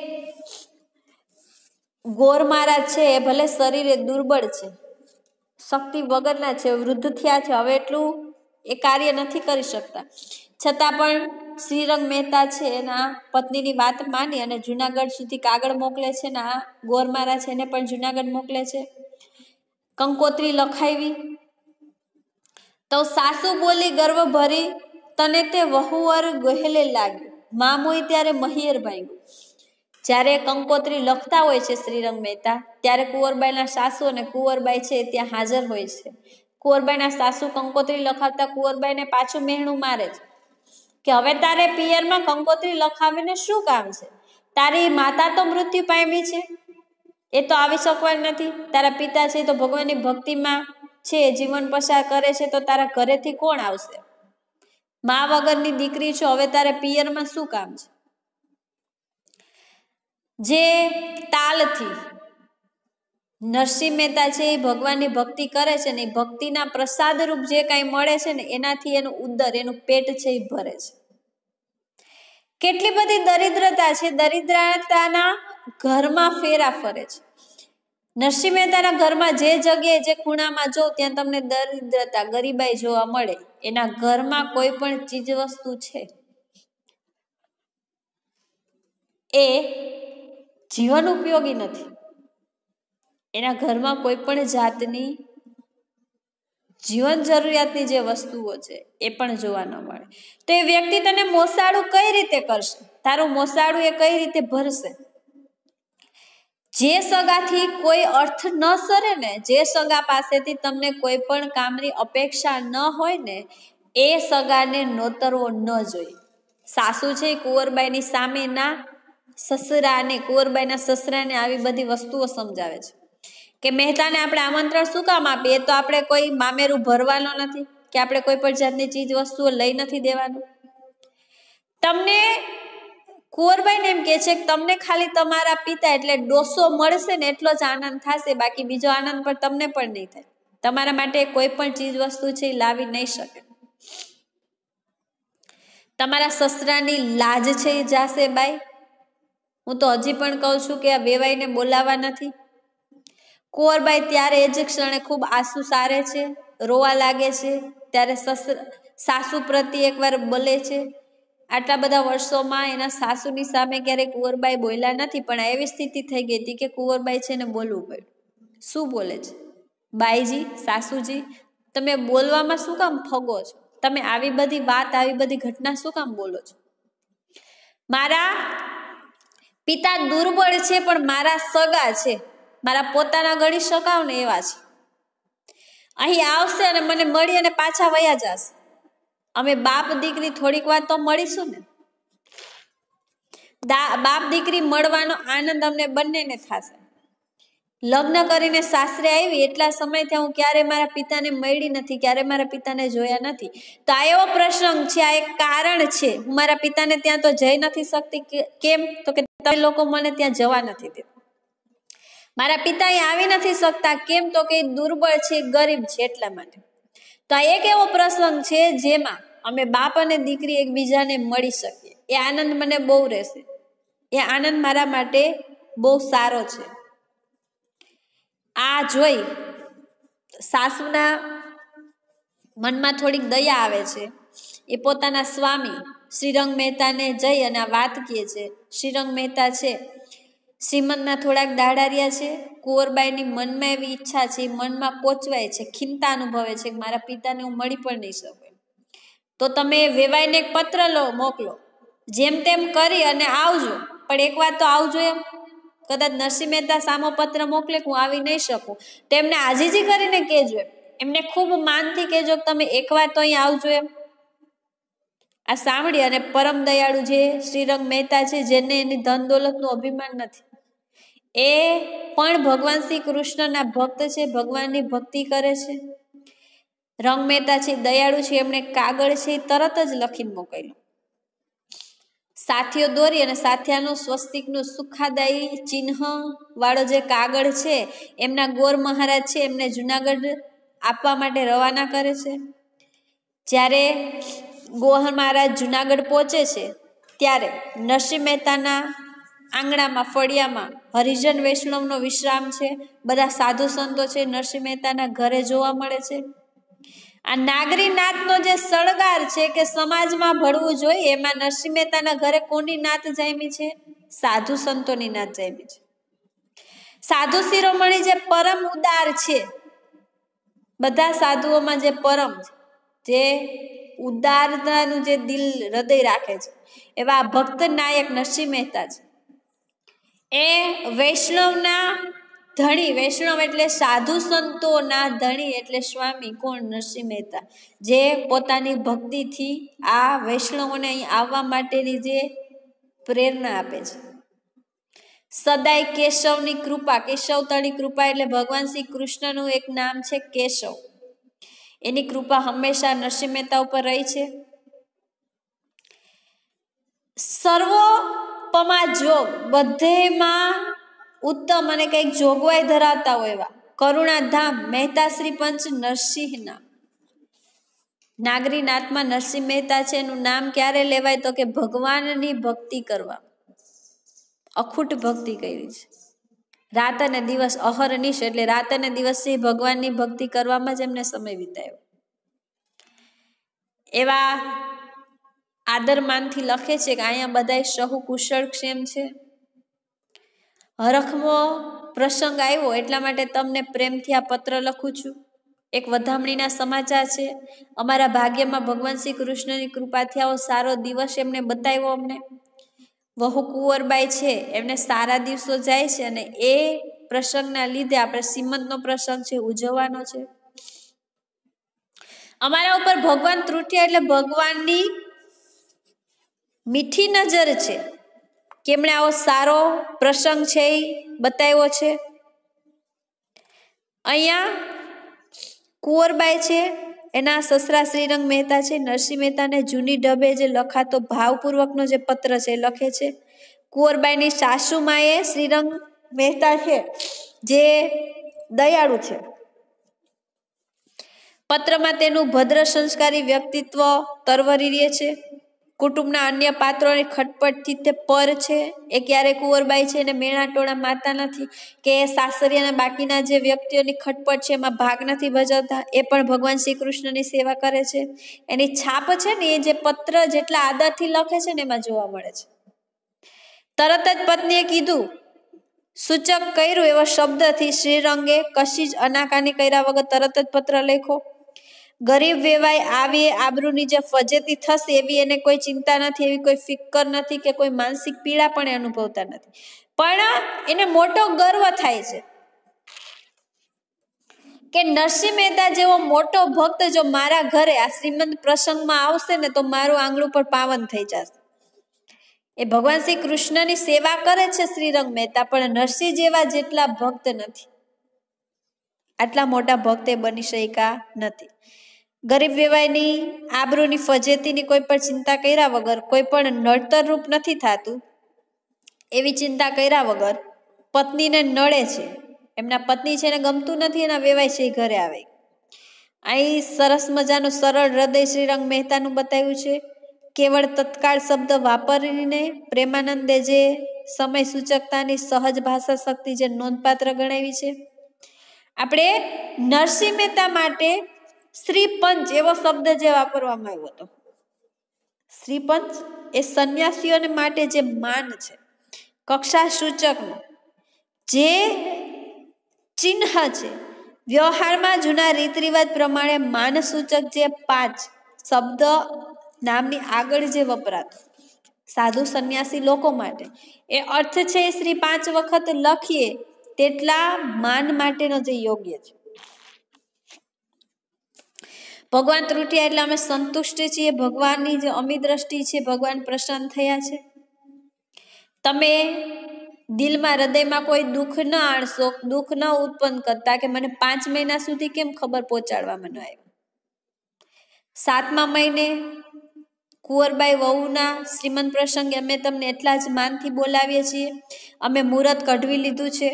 ગોર મહારાજ છે એ ભલે શરીરે દુર્બળ છે, શક્તિ વગરના છે, વૃદ્ધ થયા છે, હવે એટલું એ કાર્ય નથી કરી શકતા, છતાં પણ શ્રીરંગ મહેતા છે એના પત્નીની વાત માની અને જુનાગઢ સુધી કાગળ મોકલે છે ને આ ગોર મહારાજ છે એને પણ જુનાગઢ મોકલે છે. કંકોત્રી લખાવી તો સાસુ બોલી ગર્વ ભરી તને તે વહુવર ગહેલે લાગ્યું, મામોય ત્યારે મહિયર ભાંગ્યું. જ્યારે કંકોત્રી લખતા હોય છે શ્રીરંગ મહેતા ત્યારે કુંવરબાઈના સાસુ અને કુંવરબાઈ છે ત્યાં હાજર હોય છે. કુંવરબાઈના સાસુ કંકોત્રી લખાવતા કુંવરબાઈને પાછું મહેણું મારે છે કે હવે તારે પિયરમાં કંકોત્રી લખાવીને શું કામ છે? તારી માતા તો મૃત્યુ પામી છે, એ તો આવી શકવાની નથી. તારા પિતા છે તો ભગવાનની ભક્તિમાં છે, જીવન પસાર કરે છે, તો તારા ઘરેથી કોણ આવશે? મા વગરની દીકરી છો, હવે તારે પિયરમાં શું કામ છે? જે તાલથી નરસિંહ મહેતા છે એ ભગવાનની ભક્તિ કરે છે ને, એ ભક્તિના પ્રસાદ રૂપ જે કાંઈ મળે છે ને એનાથી એનું ઉદર, એનું પેટ છે એ ભરે છે. કેટલી બધી દરિદ્રતા છે, દરિદ્રતાના ઘરમાં ફેરા ફરે છે. નરસિંહ મહેતાના ઘરમાં જે જગ્યાએ, જે ખૂણામાં જો ત્યાં તમને દરિદ્રતા, ગરીબાઈ જોવા મળે. એના ઘરમાં કોઈ પણ ચીજ વસ્તુ છે એ જીવન ઉપયોગી નથી. એના ઘરમાં કોઈ પણ જાતની જીવન જરૂરિયાતની જે વસ્તુઓ છે એ પણ જોવા ન મળે. તો એ વ્યક્તિ તને મોસાળું કઈ રીતે કરશે? તારું મોસાળું એ કઈ રીતે ભરશે? જે સગાથી કોઈ અર્થ ન સરે ને, જે સગા પાસેથી તમને કોઈ પણ કામની અપેક્ષા ન હોય ને, એ સગાને નોતરવો ન જોઈએ. સાસુ છે કુંવરબાઈની સામે ના સસરાને, કુંવરબાઈના સસરાને આવી બધી વસ્તુઓ સમજાવે છે કે મહેતાને આપણે આમંત્રણ શું કામ આપીએ? એ તો આપણે કોઈ મામેરું ભરવાનો નથી, કે આપણે કોઈ પણ જાતની ચીજ વસ્તુઓ લઈ નથી દેવાનું. તમને કુંવરબાઈને એમ કે છે કે તમને ખાલી તમારા પિતા એટલે ડોસો મળશે ને એટલો જ આનંદ થશે, બાકી બીજો આનંદ પણ તમને પણ નહીં થાય. તમારા માટે કોઈ પણ ચીજ વસ્તુ છે એ લાવી નહીં શકે. તમારા સસરાની લાજ છે એ જાશે બાઈ. હું તો હજી પણ કહું છું કે આ વેવાઈને બોલાવા નથી. કુંવરબાઈ ત્યારે એ જ ક્ષણે ખૂબ આંસુ સારે છે, રોવા લાગે છે. ત્યારે સસરા સાસુ પ્રત્યે એકવાર બોલે છે. આટલા બધા વર્ષોમાં એના સાસુની સામે ક્યારેય કુંવરબાઈ બોલ્યા નથી, પણ એવી સ્થિતિ થઈ ગઈ હતી કે કુંવરબાઈ છે ને બોલવું પડ્યું. શું બોલે છે? બાઈજી, સાસુજી, તમે બોલવામાં શું કામ ફગો છો? તમે આવી બધી વાત, આવી બધી ઘટના શું કામ બોલો છો? મારા પિતા દુર્બળ છે પણ મારા સગા છે, મારા પોતાના ગણી શકાવ ને એવા છે. અહીં આવશે અને મને મળી અને પાછા વયા જશે. અમે બાપ દીકરી થોડીક વાર તો મળીશું ને. બાપ દીકરી મળવાનો આનંદ અમને બંનેને થશે. લગ્ન કરીને સાસરે આવી એટલા સમયથી હું ક્યારે મારા પિતાને મળી નથી, ક્યારે મારા પિતાને જોયા નથી. તો આ એવો પ્રસંગ છે, આ એક કારણ છે. હું મારા પિતાને ત્યાં તો જઈ નથી શકતી. કેમ? તો કે તમે લોકો મને ત્યાં જવા નથી દેતા. મારા પિતા અહીં આવી નથી શકતા. કેમ? તો કે દુર્બળ છે, ગરીબ છે, એટલા માટે. તો આ એક એવો પ્રસંગ છે જેમાં અમે બાપ અને દીકરી એકબીજાને મળી શકીએ. એ આનંદ મને બહુ રહેશે. એ આનંદ મારા માટે બહુ સારો છે. આ જોઈ સાસુના મનમાં થોડીક દયા આવે છે. એ પોતાના સ્વામી શ્રીરંગ મહેતાને જઈ અને આ વાત કહે છે. શ્રીરંગ મહેતા છે શ્રીમંતના થોડાક દાડા રહ્યા છે. કુંવરબાઈની મનમાં એવી ઈચ્છા છે, મનમાં પોચવાય છે, ખિન્નતા અનુભવે છે કે મારા પિતાને હું મળી પણ નહીં શકું. તો તમે વેવાઈને એક પત્ર લો, મોકલો, જેમ તેમ કરી અને આવજો. પણ એક વાત તો આવજો એમ. કદાચ નરસિંહ મહેતા સામો પત્ર મોકલે કે હું આવી નહીં શકું, તો એમને આજીજી કરીને કહેજો. એમને ખૂબ માનથી કહેજો કે તમે એક વાર તો અહીં આવજો એમ. આ સાંભળી અને પરમ દયાળુ જે શ્રીરંગ મહેતા છે, જેને એની ધન દોલતનું અભિમાન નથી, એ પણ ભગવાન શ્રી કૃષ્ણના ભક્ત છે, ભગવાનની ભક્તિ કરે છે. રંગ મહેતા છે, દયાળુ છે, એમણે કાગળ છે તરત જ લખીને મોકલ્યું. સાથીઓ દોરી અને સાથિયાનું સ્વસ્તિકનું સુખાદાયી ચિહ્ન વાળો જે કાગળ છે, એમના ગોર મહારાજ છે એમને જુનાગઢ આપવા માટે રવાના કરે છે. જ્યારે ગોર મહારાજ જુનાગઢ પહોંચે છે ત્યારે નરસિંહ મહેતાના આંગણામાં, ફળિયામાં હરિજન વૈષ્ણવનો વિશ્રામ છે. બધા સાધુ સંતો છે નરસિંહ મહેતાના ઘરે જોવા મળે છે. આ નાગરી નાતનો જે સળગાર છે કે સમાજમાં ભળવું જોઈએ, એમાં નરસિંહ મહેતાના ઘરે કોની નાત જામી છે? સાધુ સંતોની નાત જામી છે. સાધુ શિરોમણી જે પરમ ઉદાર છે, બધા સાધુઓમાં જે પરમ છે, જે ઉદારતાનું જે દિલ, હૃદય રાખે છે, એવા ભક્ત નાયક નરસિંહ મહેતા છે. એ વૈષ્ણવના ધણી વૈષ્ણવ એટલે સાધુ સંતોના ધણી એટલે સ્વામી કોણ? નરસિંહ મહેતા, જે પોતાની ભક્તિથી આ વૈષ્ણવોને અહીં આવવા માટેની જે પ્રેરણા આપે છે. સદાય કેશવની કૃપા, કેશવ તળી કૃપા એટલે ભગવાન શ્રી કૃષ્ણનું એક નામ છે કેશવ. એની કૃપા હંમેશા નરસિંહ મહેતા ઉપર રહી છે. સર્વોપમા જોગ, બધેમાં ઉત્તમ અને કઈક જોગવાઈ ધરાવતા હોય એવા કરુણાધામ મહેતા શ્રી પંચ નરસિંહના નાગરી નાથમાં નરસિંહ મહેતા છે. એનું નામ ક્યારે લેવાય તો કે ભગવાનની ભક્તિ કરવા, અખૂટ ભક્તિ કરી છે. રાત અને દિવસ, અહર્નિશ એટલે રાત અને દિવસથી ભગવાનની ભક્તિ કરવામાં જ એમને સમય વિતાવ્યો. એવા આદરમાનથી લખે છે કે અહીંયા બધા સહુ કુશળ ક્ષેમ છે. હરખમો પ્રસંગ આવ્યો એટલા માટે તમને પ્રેમથી આ પત્ર લખું છું. એક વધામણીના સમાચાર છે. અમારા ભાગ્યમાં ભગવાન શ્રી કૃષ્ણની કૃપાથી આવો સારો દિવસ એમને બતાવ્યો અમને. વહુ કુંવરબાઈ છે એમને સારા દિવસો જાય છે અને એ પ્રસંગના લીધે આપણે સીમંતનો પ્રસંગ છે ઉજવવાનો છે. અમારા ઉપર ભગવાન ત્રુટ્યા એટલે ભગવાનની મીઠી નજર છે કે એમણે આવો સારો પ્રસંગ છે એ બતાવ્યો છે. અહીંયા કુંવરબાઈ છે એના સસરા શ્રીરંગ મહેતા છે. નરસિંહ મહેતાને જૂની ઢબે જે લખાતો ભાવપૂર્વકનો જે પત્ર છે એ લખે છે. કુંવરબાઈની સાસુમાએ શ્રીરંગ મહેતા છે જે દયાળુ છે. પત્રમાં તેનું ભદ્ર સંસ્કારી વ્યક્તિત્વ તરવરી રહે છે. કુટુંબના અન્ય પાત્રોની ખટપટથી તે પર છે. એ ક્યારે કુંવરબાઈ છે એને મેણા ટોળા મારતા નથી કે સાસરિયાના બાકીના જે વ્યક્તિઓની ખટપટ છે એમાં ભાગ નથી ભજવતા. એ પણ ભગવાન શ્રી કૃષ્ણની સેવા કરે છે. એની છાપ છે ને એ જે પત્ર જેટલા આદરથી લખે છે ને એમાં જોવા મળે છે. તરત જ પત્નીએ કીધું, સૂચક કર્યું એવા શબ્દથી શ્રીરંગે કશી જ અનાકાની કર્યા વગર તરત જ પત્ર લખ્યો. ગરીબ વેવાય આવી આબરૂની જે ફજેતી થશે એવી એને કોઈ ચિંતા નથી, એવી કોઈ ફિકર નથી કે કોઈ માનસિક પીડા પણ એ અનુભવતા નથી. પણ એને મોટો ગર્વ થાય છે કે નરસિંહ મહેતા જેવો મોટો ભક્ત જો મારા ઘરે આ શ્રીમંત પ્રસંગમાં આવશે ને તો મારું આંગણું પણ પાવન થઈ જશે. એ ભગવાન શ્રી કૃષ્ણની સેવા કરે છે શ્રીરંગ મહેતા, પણ નરસિંહ જેવા જેટલા ભક્ત નથી, આટલા મોટા ભક્ત એ બની શક્યા નથી. ગરીબ વેવાયની આબરૂની ફજેતીની કોઈ પણ ચિંતા કર્યા વગર, કોઈ પણ નડતર રૂપ નથી થતું એવી ચિંતા કર્યા વગર પત્નીને નડે છે. એમના પત્ની છે એને ગમતું નથી એના વેવાય છે એ ઘરે આવે. અહીં સરસ મજાનું સરળ હૃદય શ્રીરંગ મહેતાનું બતાવ્યું છે. કેવળ તત્કાળ શબ્દ વાપરીને પ્રેમાનંદે જે સમય સૂચકતાની સહજ ભાષા શક્તિ જે નોંધપાત્ર ગણાવી છે. આપણે નરસિંહ મહેતા માટે શ્રીપંચ એવો શબ્દ જે વાપરવામાં આવ્યો હતો. શ્રીપંચ એ સંન્યાસીઓને માટે જે માન છે, કક્ષા સૂચકનું જે ચિહ્ન છે. વ્યવહારમાં જૂના રીત રિવાજ પ્રમાણે માન સૂચક જે પાંચ શબ્દ નામની આગળ જે વપરાતો સાધુ સંન્યાસી લોકો માટે એ અર્થ છે શ્રી પાંચ વખત લખીએ તેટલા માન માટેનો જે યોગ્ય છે. ભગવાન ત્રુટ્યા એટલે અમે સંતુષ્ટ છીએ. ભગવાનની જે અમી દ્રષ્ટિ છે, ભગવાન પ્રસન્ન થયા છે. તમે દિલમાં હૃદયમાં કોઈ દુઃખ ન આણશો, દુઃખ ન ઉત્પન્ન કરતા કે મને પાંચ મહિના સુધી કેમ ખબર પહોંચાડવામાં ન આવી. સાતમા મહિને કુંવરબાઈ વહુના શ્રીમંત પ્રસંગે અમે તમને એટલા જ માનથી બોલાવીએ છીએ. અમે મુહૂર્ત કઢવી લીધું છે.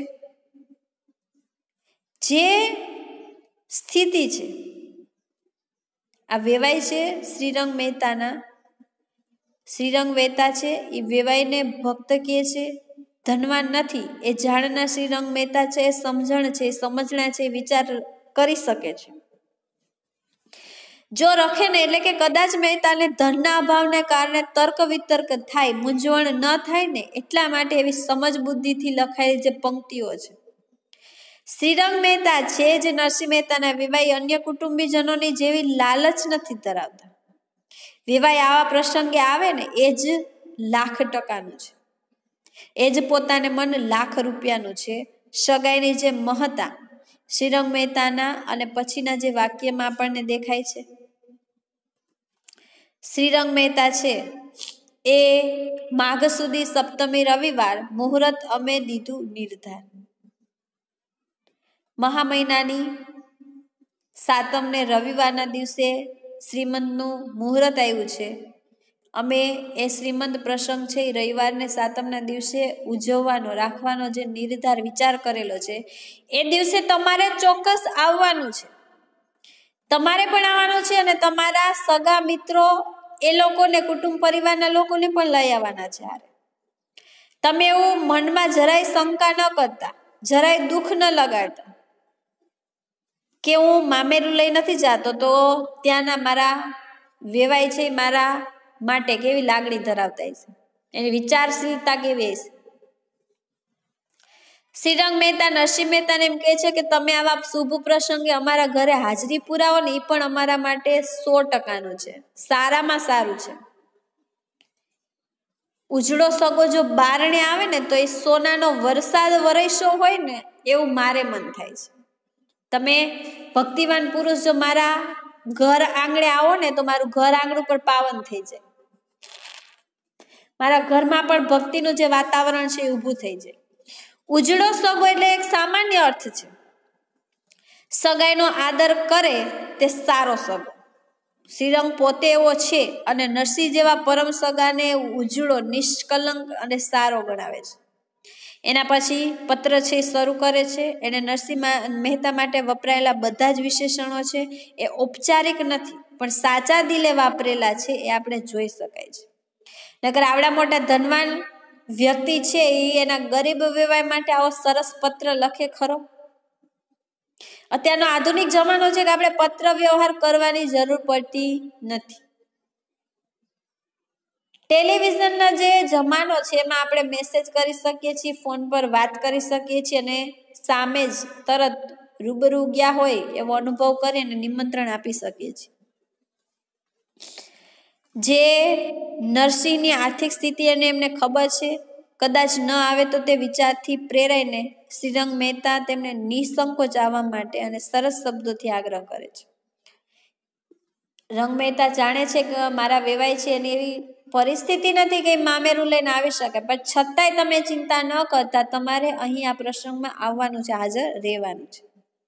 જે સ્થિતિ છે આ વેવાય છે શ્રીરંગ મહેતાના, શ્રીરંગ મહેતા છે એ વેવાઈને ભક્ત કહે છે, ધનવાન નથી. એ જાણના શ્રીરંગ મહેતા છે, એ સમજણ છે, સમજણા છે, વિચાર કરી શકે છે. જો રખે ને એટલે કે કદાચ મહેતાને ધનના અભાવને કારણે તર્ક વિતર્ક થાય, મૂંઝવણ ન થાય ને એટલા માટે એવી સમજ બુદ્ધિથી લખાયેલી જે પંક્તિઓ છે. શ્રીરંગ મહેતા છે જે નરસિંહ મહેતાના વેવાઈ અન્ય કુટુંબીજનોની જેવી લાલચ નથી ધરાવતા. વેવાઈ આવા પ્રસંગે આવે ને એ જ લાખ ટકાનું છે, એ જ પોતાને મન લાખ રૂપિયાનું છે. સગાઈની જે મહત્તા શ્રીરંગ મહેતાના અને પછીના જે વાક્યમાં આપણને દેખાય છે. શ્રીરંગ મહેતા છે એ માઘ સુધી સપ્તમી રવિવાર મુહૂર્ત અમે દીધું નિર્ધાર. મહા મહિનાની સાતમને રવિવારના દિવસે શ્રીમંતનું મુહૂર્ત આવ્યું છે. અમે એ શ્રીમંત પ્રસંગ છે એ રવિવારને સાતમના દિવસે ઉજવવાનો રાખવાનો જે નિર્ધાર વિચાર કરેલો છે એ દિવસે તમારે ચોક્કસ આવવાનું છે. તમારે પણ આવવાનું છે અને તમારા સગા મિત્રો એ લોકોને કુટુંબ પરિવારના લોકોને પણ લઈ આવવાના છે. તમે એવું મનમાં જરાય શંકા ન કરતા, જરાય દુઃખ ન લગાડતા કે હું મામેરું લઈ નથી જાતો તો ત્યાંના મારા વેવાય છે મારા માટે કેવી લાગણી ધરાવતા હશે, એની વિચારશીલતા કેવી હશે. શ્રીરંગ મહેતા નરસિંહ મહેતાને એમ કહે છે કે તમે આવા શુભ પ્રસંગે અમારા ઘરે હાજરી પુરાવો ને એ પણ અમારા માટે સો ટકાનું છે, સારામાં સારું છે. ઉજળો સગો જો બારણે આવે ને તો એ સોનાનો વરસાદ વરસ્યો હોય ને એવું મારે મન થાય છે. તમે ભક્તિવાન પુરુષ જો મારા ઘર આંગણે આવો ને તો મારું ઘર આંગણું પણ પાવન થઈ જાય, મારા ઘરમાં પણ ભક્તિનું જે વાતાવરણ છે એ ઊભું થઈ જાય. ઉજળો સગો એટલે એક સામાન્ય અર્થ છે. સગાઈનો આદર કરે તે સારો સગો. શ્રીરંગ પોતે એવો છે અને નરસિંહ જેવા પરમ સગાને ઉજળો, નિષ્કલંક અને સારો ગણાવે છે. એના પછી પત્ર છે શરૂ કરે છે. એને નરસિંહ મહેતા માટે વપરાયેલા બધા જ વિશેષણો છે એ ઔપચારિક નથી પણ સાચા દિલે વાપરેલા છે એ આપણે જોઈ શકાય છે. નકર આવડા મોટા ધનવાન વ્યક્તિ છે એ એના ગરીબ વેવાય માટે આવો સરસ પત્ર લખે ખરો? અત્યારનો આધુનિક જમાનો છે કે આપણે પત્ર વ્યવહાર કરવાની જરૂર પડતી નથી. ટેલિવિઝનના જે જમાનો છે એમાં આપણે મેસેજ કરી શકીએ છીએ, ફોન પર વાત કરી શકીએ છીએ અને સામે જ તરત રૂબરૂ ગયા હોય એવો અનુભવ કરીને નિમંત્રણ આપી શકીએ છીએ. જે નરસિંહની આર્થિક સ્થિતિ અને એમને ખબર છે, કદાચ ન આવે તો તે વિચારથી પ્રેરાઈને શ્રીરંગ મહેતા તેમને નિસંકોચ આવવા માટે અને સરસ શબ્દોથી આગ્રહ કરે છે. રંગ મહેતા જાણે છે કે મારા વેવાય છે એની એવી પરિસ્થિતિ નથી કે મામેરું લઈને આવી શકે, પણ છતાંય તમે ચિંતા ન કરતા, તમારે અહીં આ પ્રસંગમાં આવવાનું છે, હાજર રહેવાનું છે.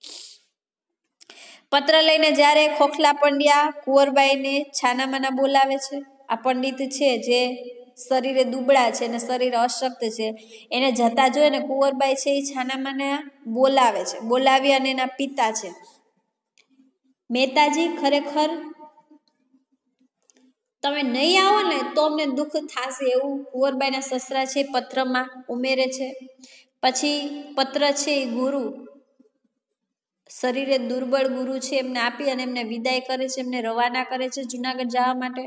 પત્ર લઈને જ્યારે ખોખલા પંડ્યા કુંવરબાઈને છાનામાના બોલાવે છે. આ પંડિત છે જે શરીરે દુબળા છે અને શરીરે અશક્ત છે, એને જતા જોઈ ને કુંવરબાઈ છે એ છાનામાના બોલાવે છે. બોલાવી અને એના પિતા છે, મહેતાજી ખરેખર તમે નહીં આવો ને તો અમને દુઃખ થશે એવું કુંવરબાઈના સસરા છે પત્રમાં ઉમેરે છે. પછી પત્ર છે એ ગુરુ, શરીરે દુર્બળ ગુરુ છે એમને આપી અને એમને વિદાય કરે છે, એમને રવાના કરે છે જુનાગઢ જવા માટે.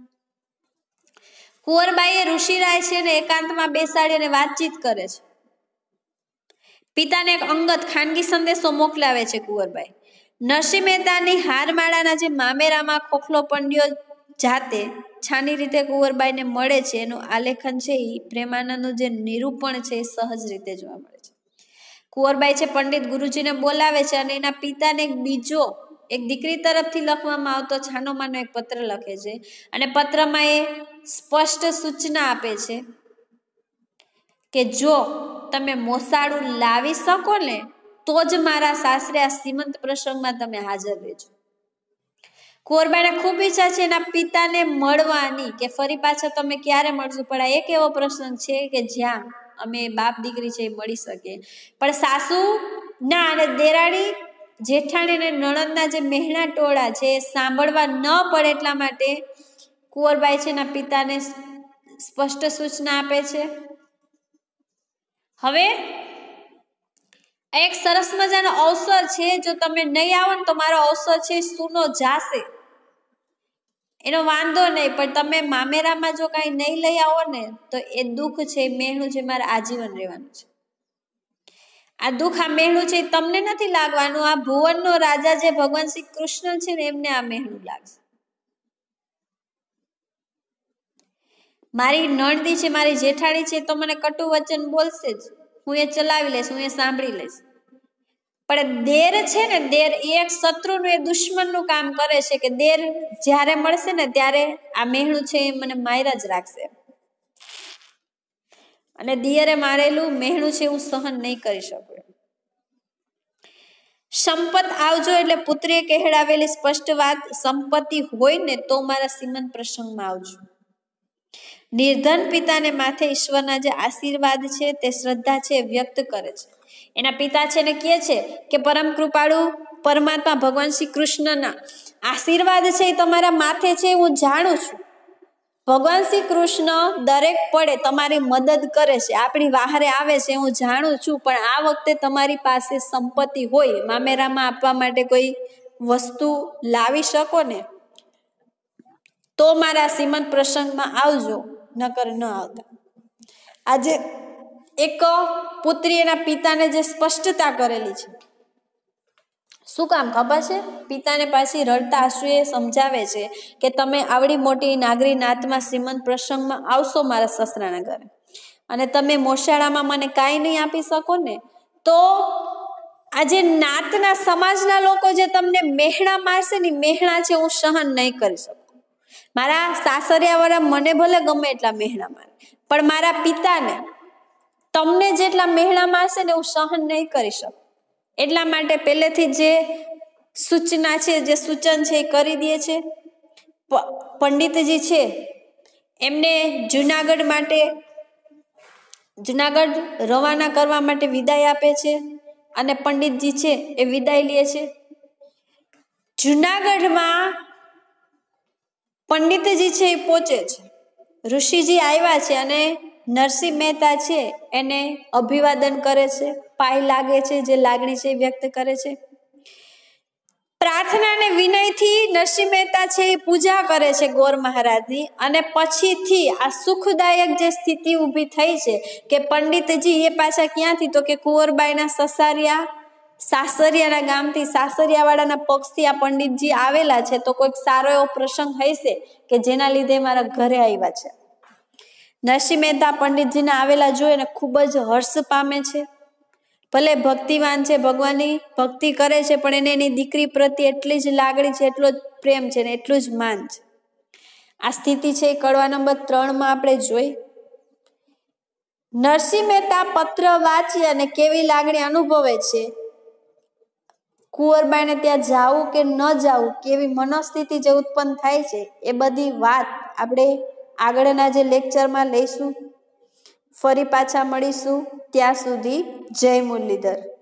કુંવરબાઈએ ઋષિરાય છે ને એકાંતમાં બેસાડી અને વાતચીત કરે છે. પિતાને એક અંગત ખાનગી સંદેશો મોકલાવે છે કુંવરબાઈ. નરસિંહ મહેતાની હારમાળાના જે મામેરામાં ખોખલો પંડ્યો જાતે છાની રીતે કુંવરબાઈને મળે છે એનું આલેખન છે એ પ્રેમાનંદનું જે નિરૂપણ છે એ સહજ રીતે જોવા મળે છે. કુંવરબાઈ છે પંડિત ગુરુજીને બોલાવે છે અને એના પિતાને એક બીજો એક દીકરી તરફથી લખવામાં આવતો છાનોમાનો એક પત્ર લખે છે અને પત્રમાં એ સ્પષ્ટ સૂચના આપે છે કે જો તમે મોસાળું લાવી શકો ને તો જ મારા સાસરે આ શ્રીમંત પ્રસંગમાં તમે હાજર રહેજો. કુંવરબાઈને ખૂબ ઈચ્છા છે એના પિતાને મળવાની કે ફરી પાછા તમે ક્યારે મળશો, પણ આ એક એવો પ્રસંગ છે કે જ્યાં અમે બાપ દીકરી છે એ મળી શકે. પણ સાસુ ના અને દેરાણી જેઠાણી અને નણંદના જે મહેણા ટોળા છે એ સાંભળવા ન પડે એટલા માટે કુંવરબાઈ છે એના પિતાને સ્પષ્ટ સૂચના આપે છે. હવે એક સરસ મજાનો અવસર છે, જો તમે નહીં આવો ને તો મારો અવસર છે સૂનો જાશે, એનો વાંધો નહીં, પણ તમે મામેરામાં જો કાંઈ નહીં લઈ આવો ને તો એ દુઃખ છે, મહેણું છે, મારે આજીવન રહેવાનું છે. આ દુઃખ આ મહેણું છે તમને નથી લાગવાનું, આ ભુવનનો રાજા જે ભગવાન શ્રી કૃષ્ણ છે ને એમને આ મહેણું લાગશે. મારી નણદી છે, મારી જેઠાણી છે તો મને કટુ વચન બોલશે જ, હું એ ચલાવી લઈશ, હું એ સાંભળી લઈશ. પણ દેર છે ને, દેર એ એક શત્રુનું, એ દુશ્મનનું કામ કરે છે કે દેર જ્યારે મળશે ને ત્યારે આ મેહણું છે એ મને માર્યા જ રાખશે, અને દિયરે મારેલું મેહણું છે હું સહન નહીં કરી શકું. સંપત આવજો એટલે પુત્રીએ કહેડાવેલી સ્પષ્ટ વાત, સંપત્તિ હોય ને તો મારા શ્રીમંત પ્રસંગમાં આવજો. નિર્ધન પિતાને માથે ઈશ્વરના જે આશીર્વાદ છે તે શ્રદ્ધા છે વ્યક્ત કરે છે. એના પિતા છે ને કહે છે કે પરમ કૃપાળુ પરમાત્મા ભગવાન શ્રી કૃષ્ણના આશીર્વાદ છે એ તમારા માથે છે, હું જાણું છું. ભગવાન શ્રી કૃષ્ણ દરેક પડે તમારી મદદ કરે છે, આપણી વહારે આવે છે, હું જાણું છું. પણ આ વખતે તમારી પાસે સંપત્તિ હોય, મામેરામાં આપવા માટે કોઈ વસ્તુ લાવી શકો ને તો મારા શ્રીમંત પ્રસંગમાં આવજો, નકર ન આવતા. આજે એક પુત્રી એના પિતાને જે સ્પષ્ટતા કરેલી છે, શું કામ ખબર છે? પિતાને પાછી રડતા આંસુએ સમજાવે છે કે તમે આવડી મોટી નાગરી નાતમાં શ્રીમંત પ્રસંગમાં આવશો મારા સસરાના ઘરે, અને તમે મોશાળામાં મને કાંઈ નહીં આપી શકો ને, તો આજે નાતના સમાજના લોકો જે તમને મેહણા મારશે ને, મેહણા છે હું સહન નહીં કરી શકું. મારા સાસરિયાવાળા મને ભલે ગમે એટલા મેહણા મારે, પણ મારા પિતાને તમને જેટલા મેહણા મારશે ને હું સહન નહીં કરી શકું. એટલા માટે પહેલેથી જે સૂચના છે, જે સૂચન છે એ કરી દે છે. પંડિતજી છે એમને જુનાગઢ માટે જુનાગઢ રવાના કરવા માટે વિદાય આપે છે, અને પંડિતજી છે એ વિદાય લે છે. જુનાગઢમાં પંડિતજી છે એ પહોંચે છે, ઋષિજી આવ્યા છે, અને નરસિંહ મહેતા છે એને અભિવાદન કરે છે, પાય લાગે છે, જે લાગણી છે વ્યક્ત કરે છે. પ્રાર્થના અને વિનયથી નરસિંહ મહેતા છે એ પૂજા કરે છે ગોર મહારાજની, અને પછીથી આ સુખદાયક જે સ્થિતિ ઊભી થઈ છે કે પંડિતજી એ પાછા ક્યાંથી, તો કે કુંવરબાઈના સસારિયા સાસરિયાના ગામથી, સાસરિયાવાળાના પક્ષથી આ પંડિતજી આવેલા છે, તો કોઈક સારો એવો પ્રસંગ હશે કે જેના લીધે મારા ઘરે આવ્યા છે. નરસિંહ મહેતા પંડિતજીને આવેલા જોઈને ખૂબ જ હર્ષ પામે છે. ભલે ભક્તિવાન છે, ભગવાનની ભક્તિ કરે છે, પણ એને એની દીકરી પ્રત્યે એટલી જ લાગણી છે, એટલો જ પ્રેમ છે ને એટલું જ માન છે. આ સ્થિતિ છે એ કડવા નંબર ત્રણમાં આપણે જોઈ. નરસિંહ મહેતા પત્ર વાંચી અને કેવી લાગણી અનુભવે છે, કુંવરબાઈને ત્યાં જાવું કે ન જાવું, કેવી મનોસ્થિતિ જે ઉત્પન્ન થાય છે, એ બધી વાત આપણે આગળના જે લેક્ચરમાં લઈશું. ફરી પાછા મળીશું, ત્યાં સુધી જય મુરલીધર.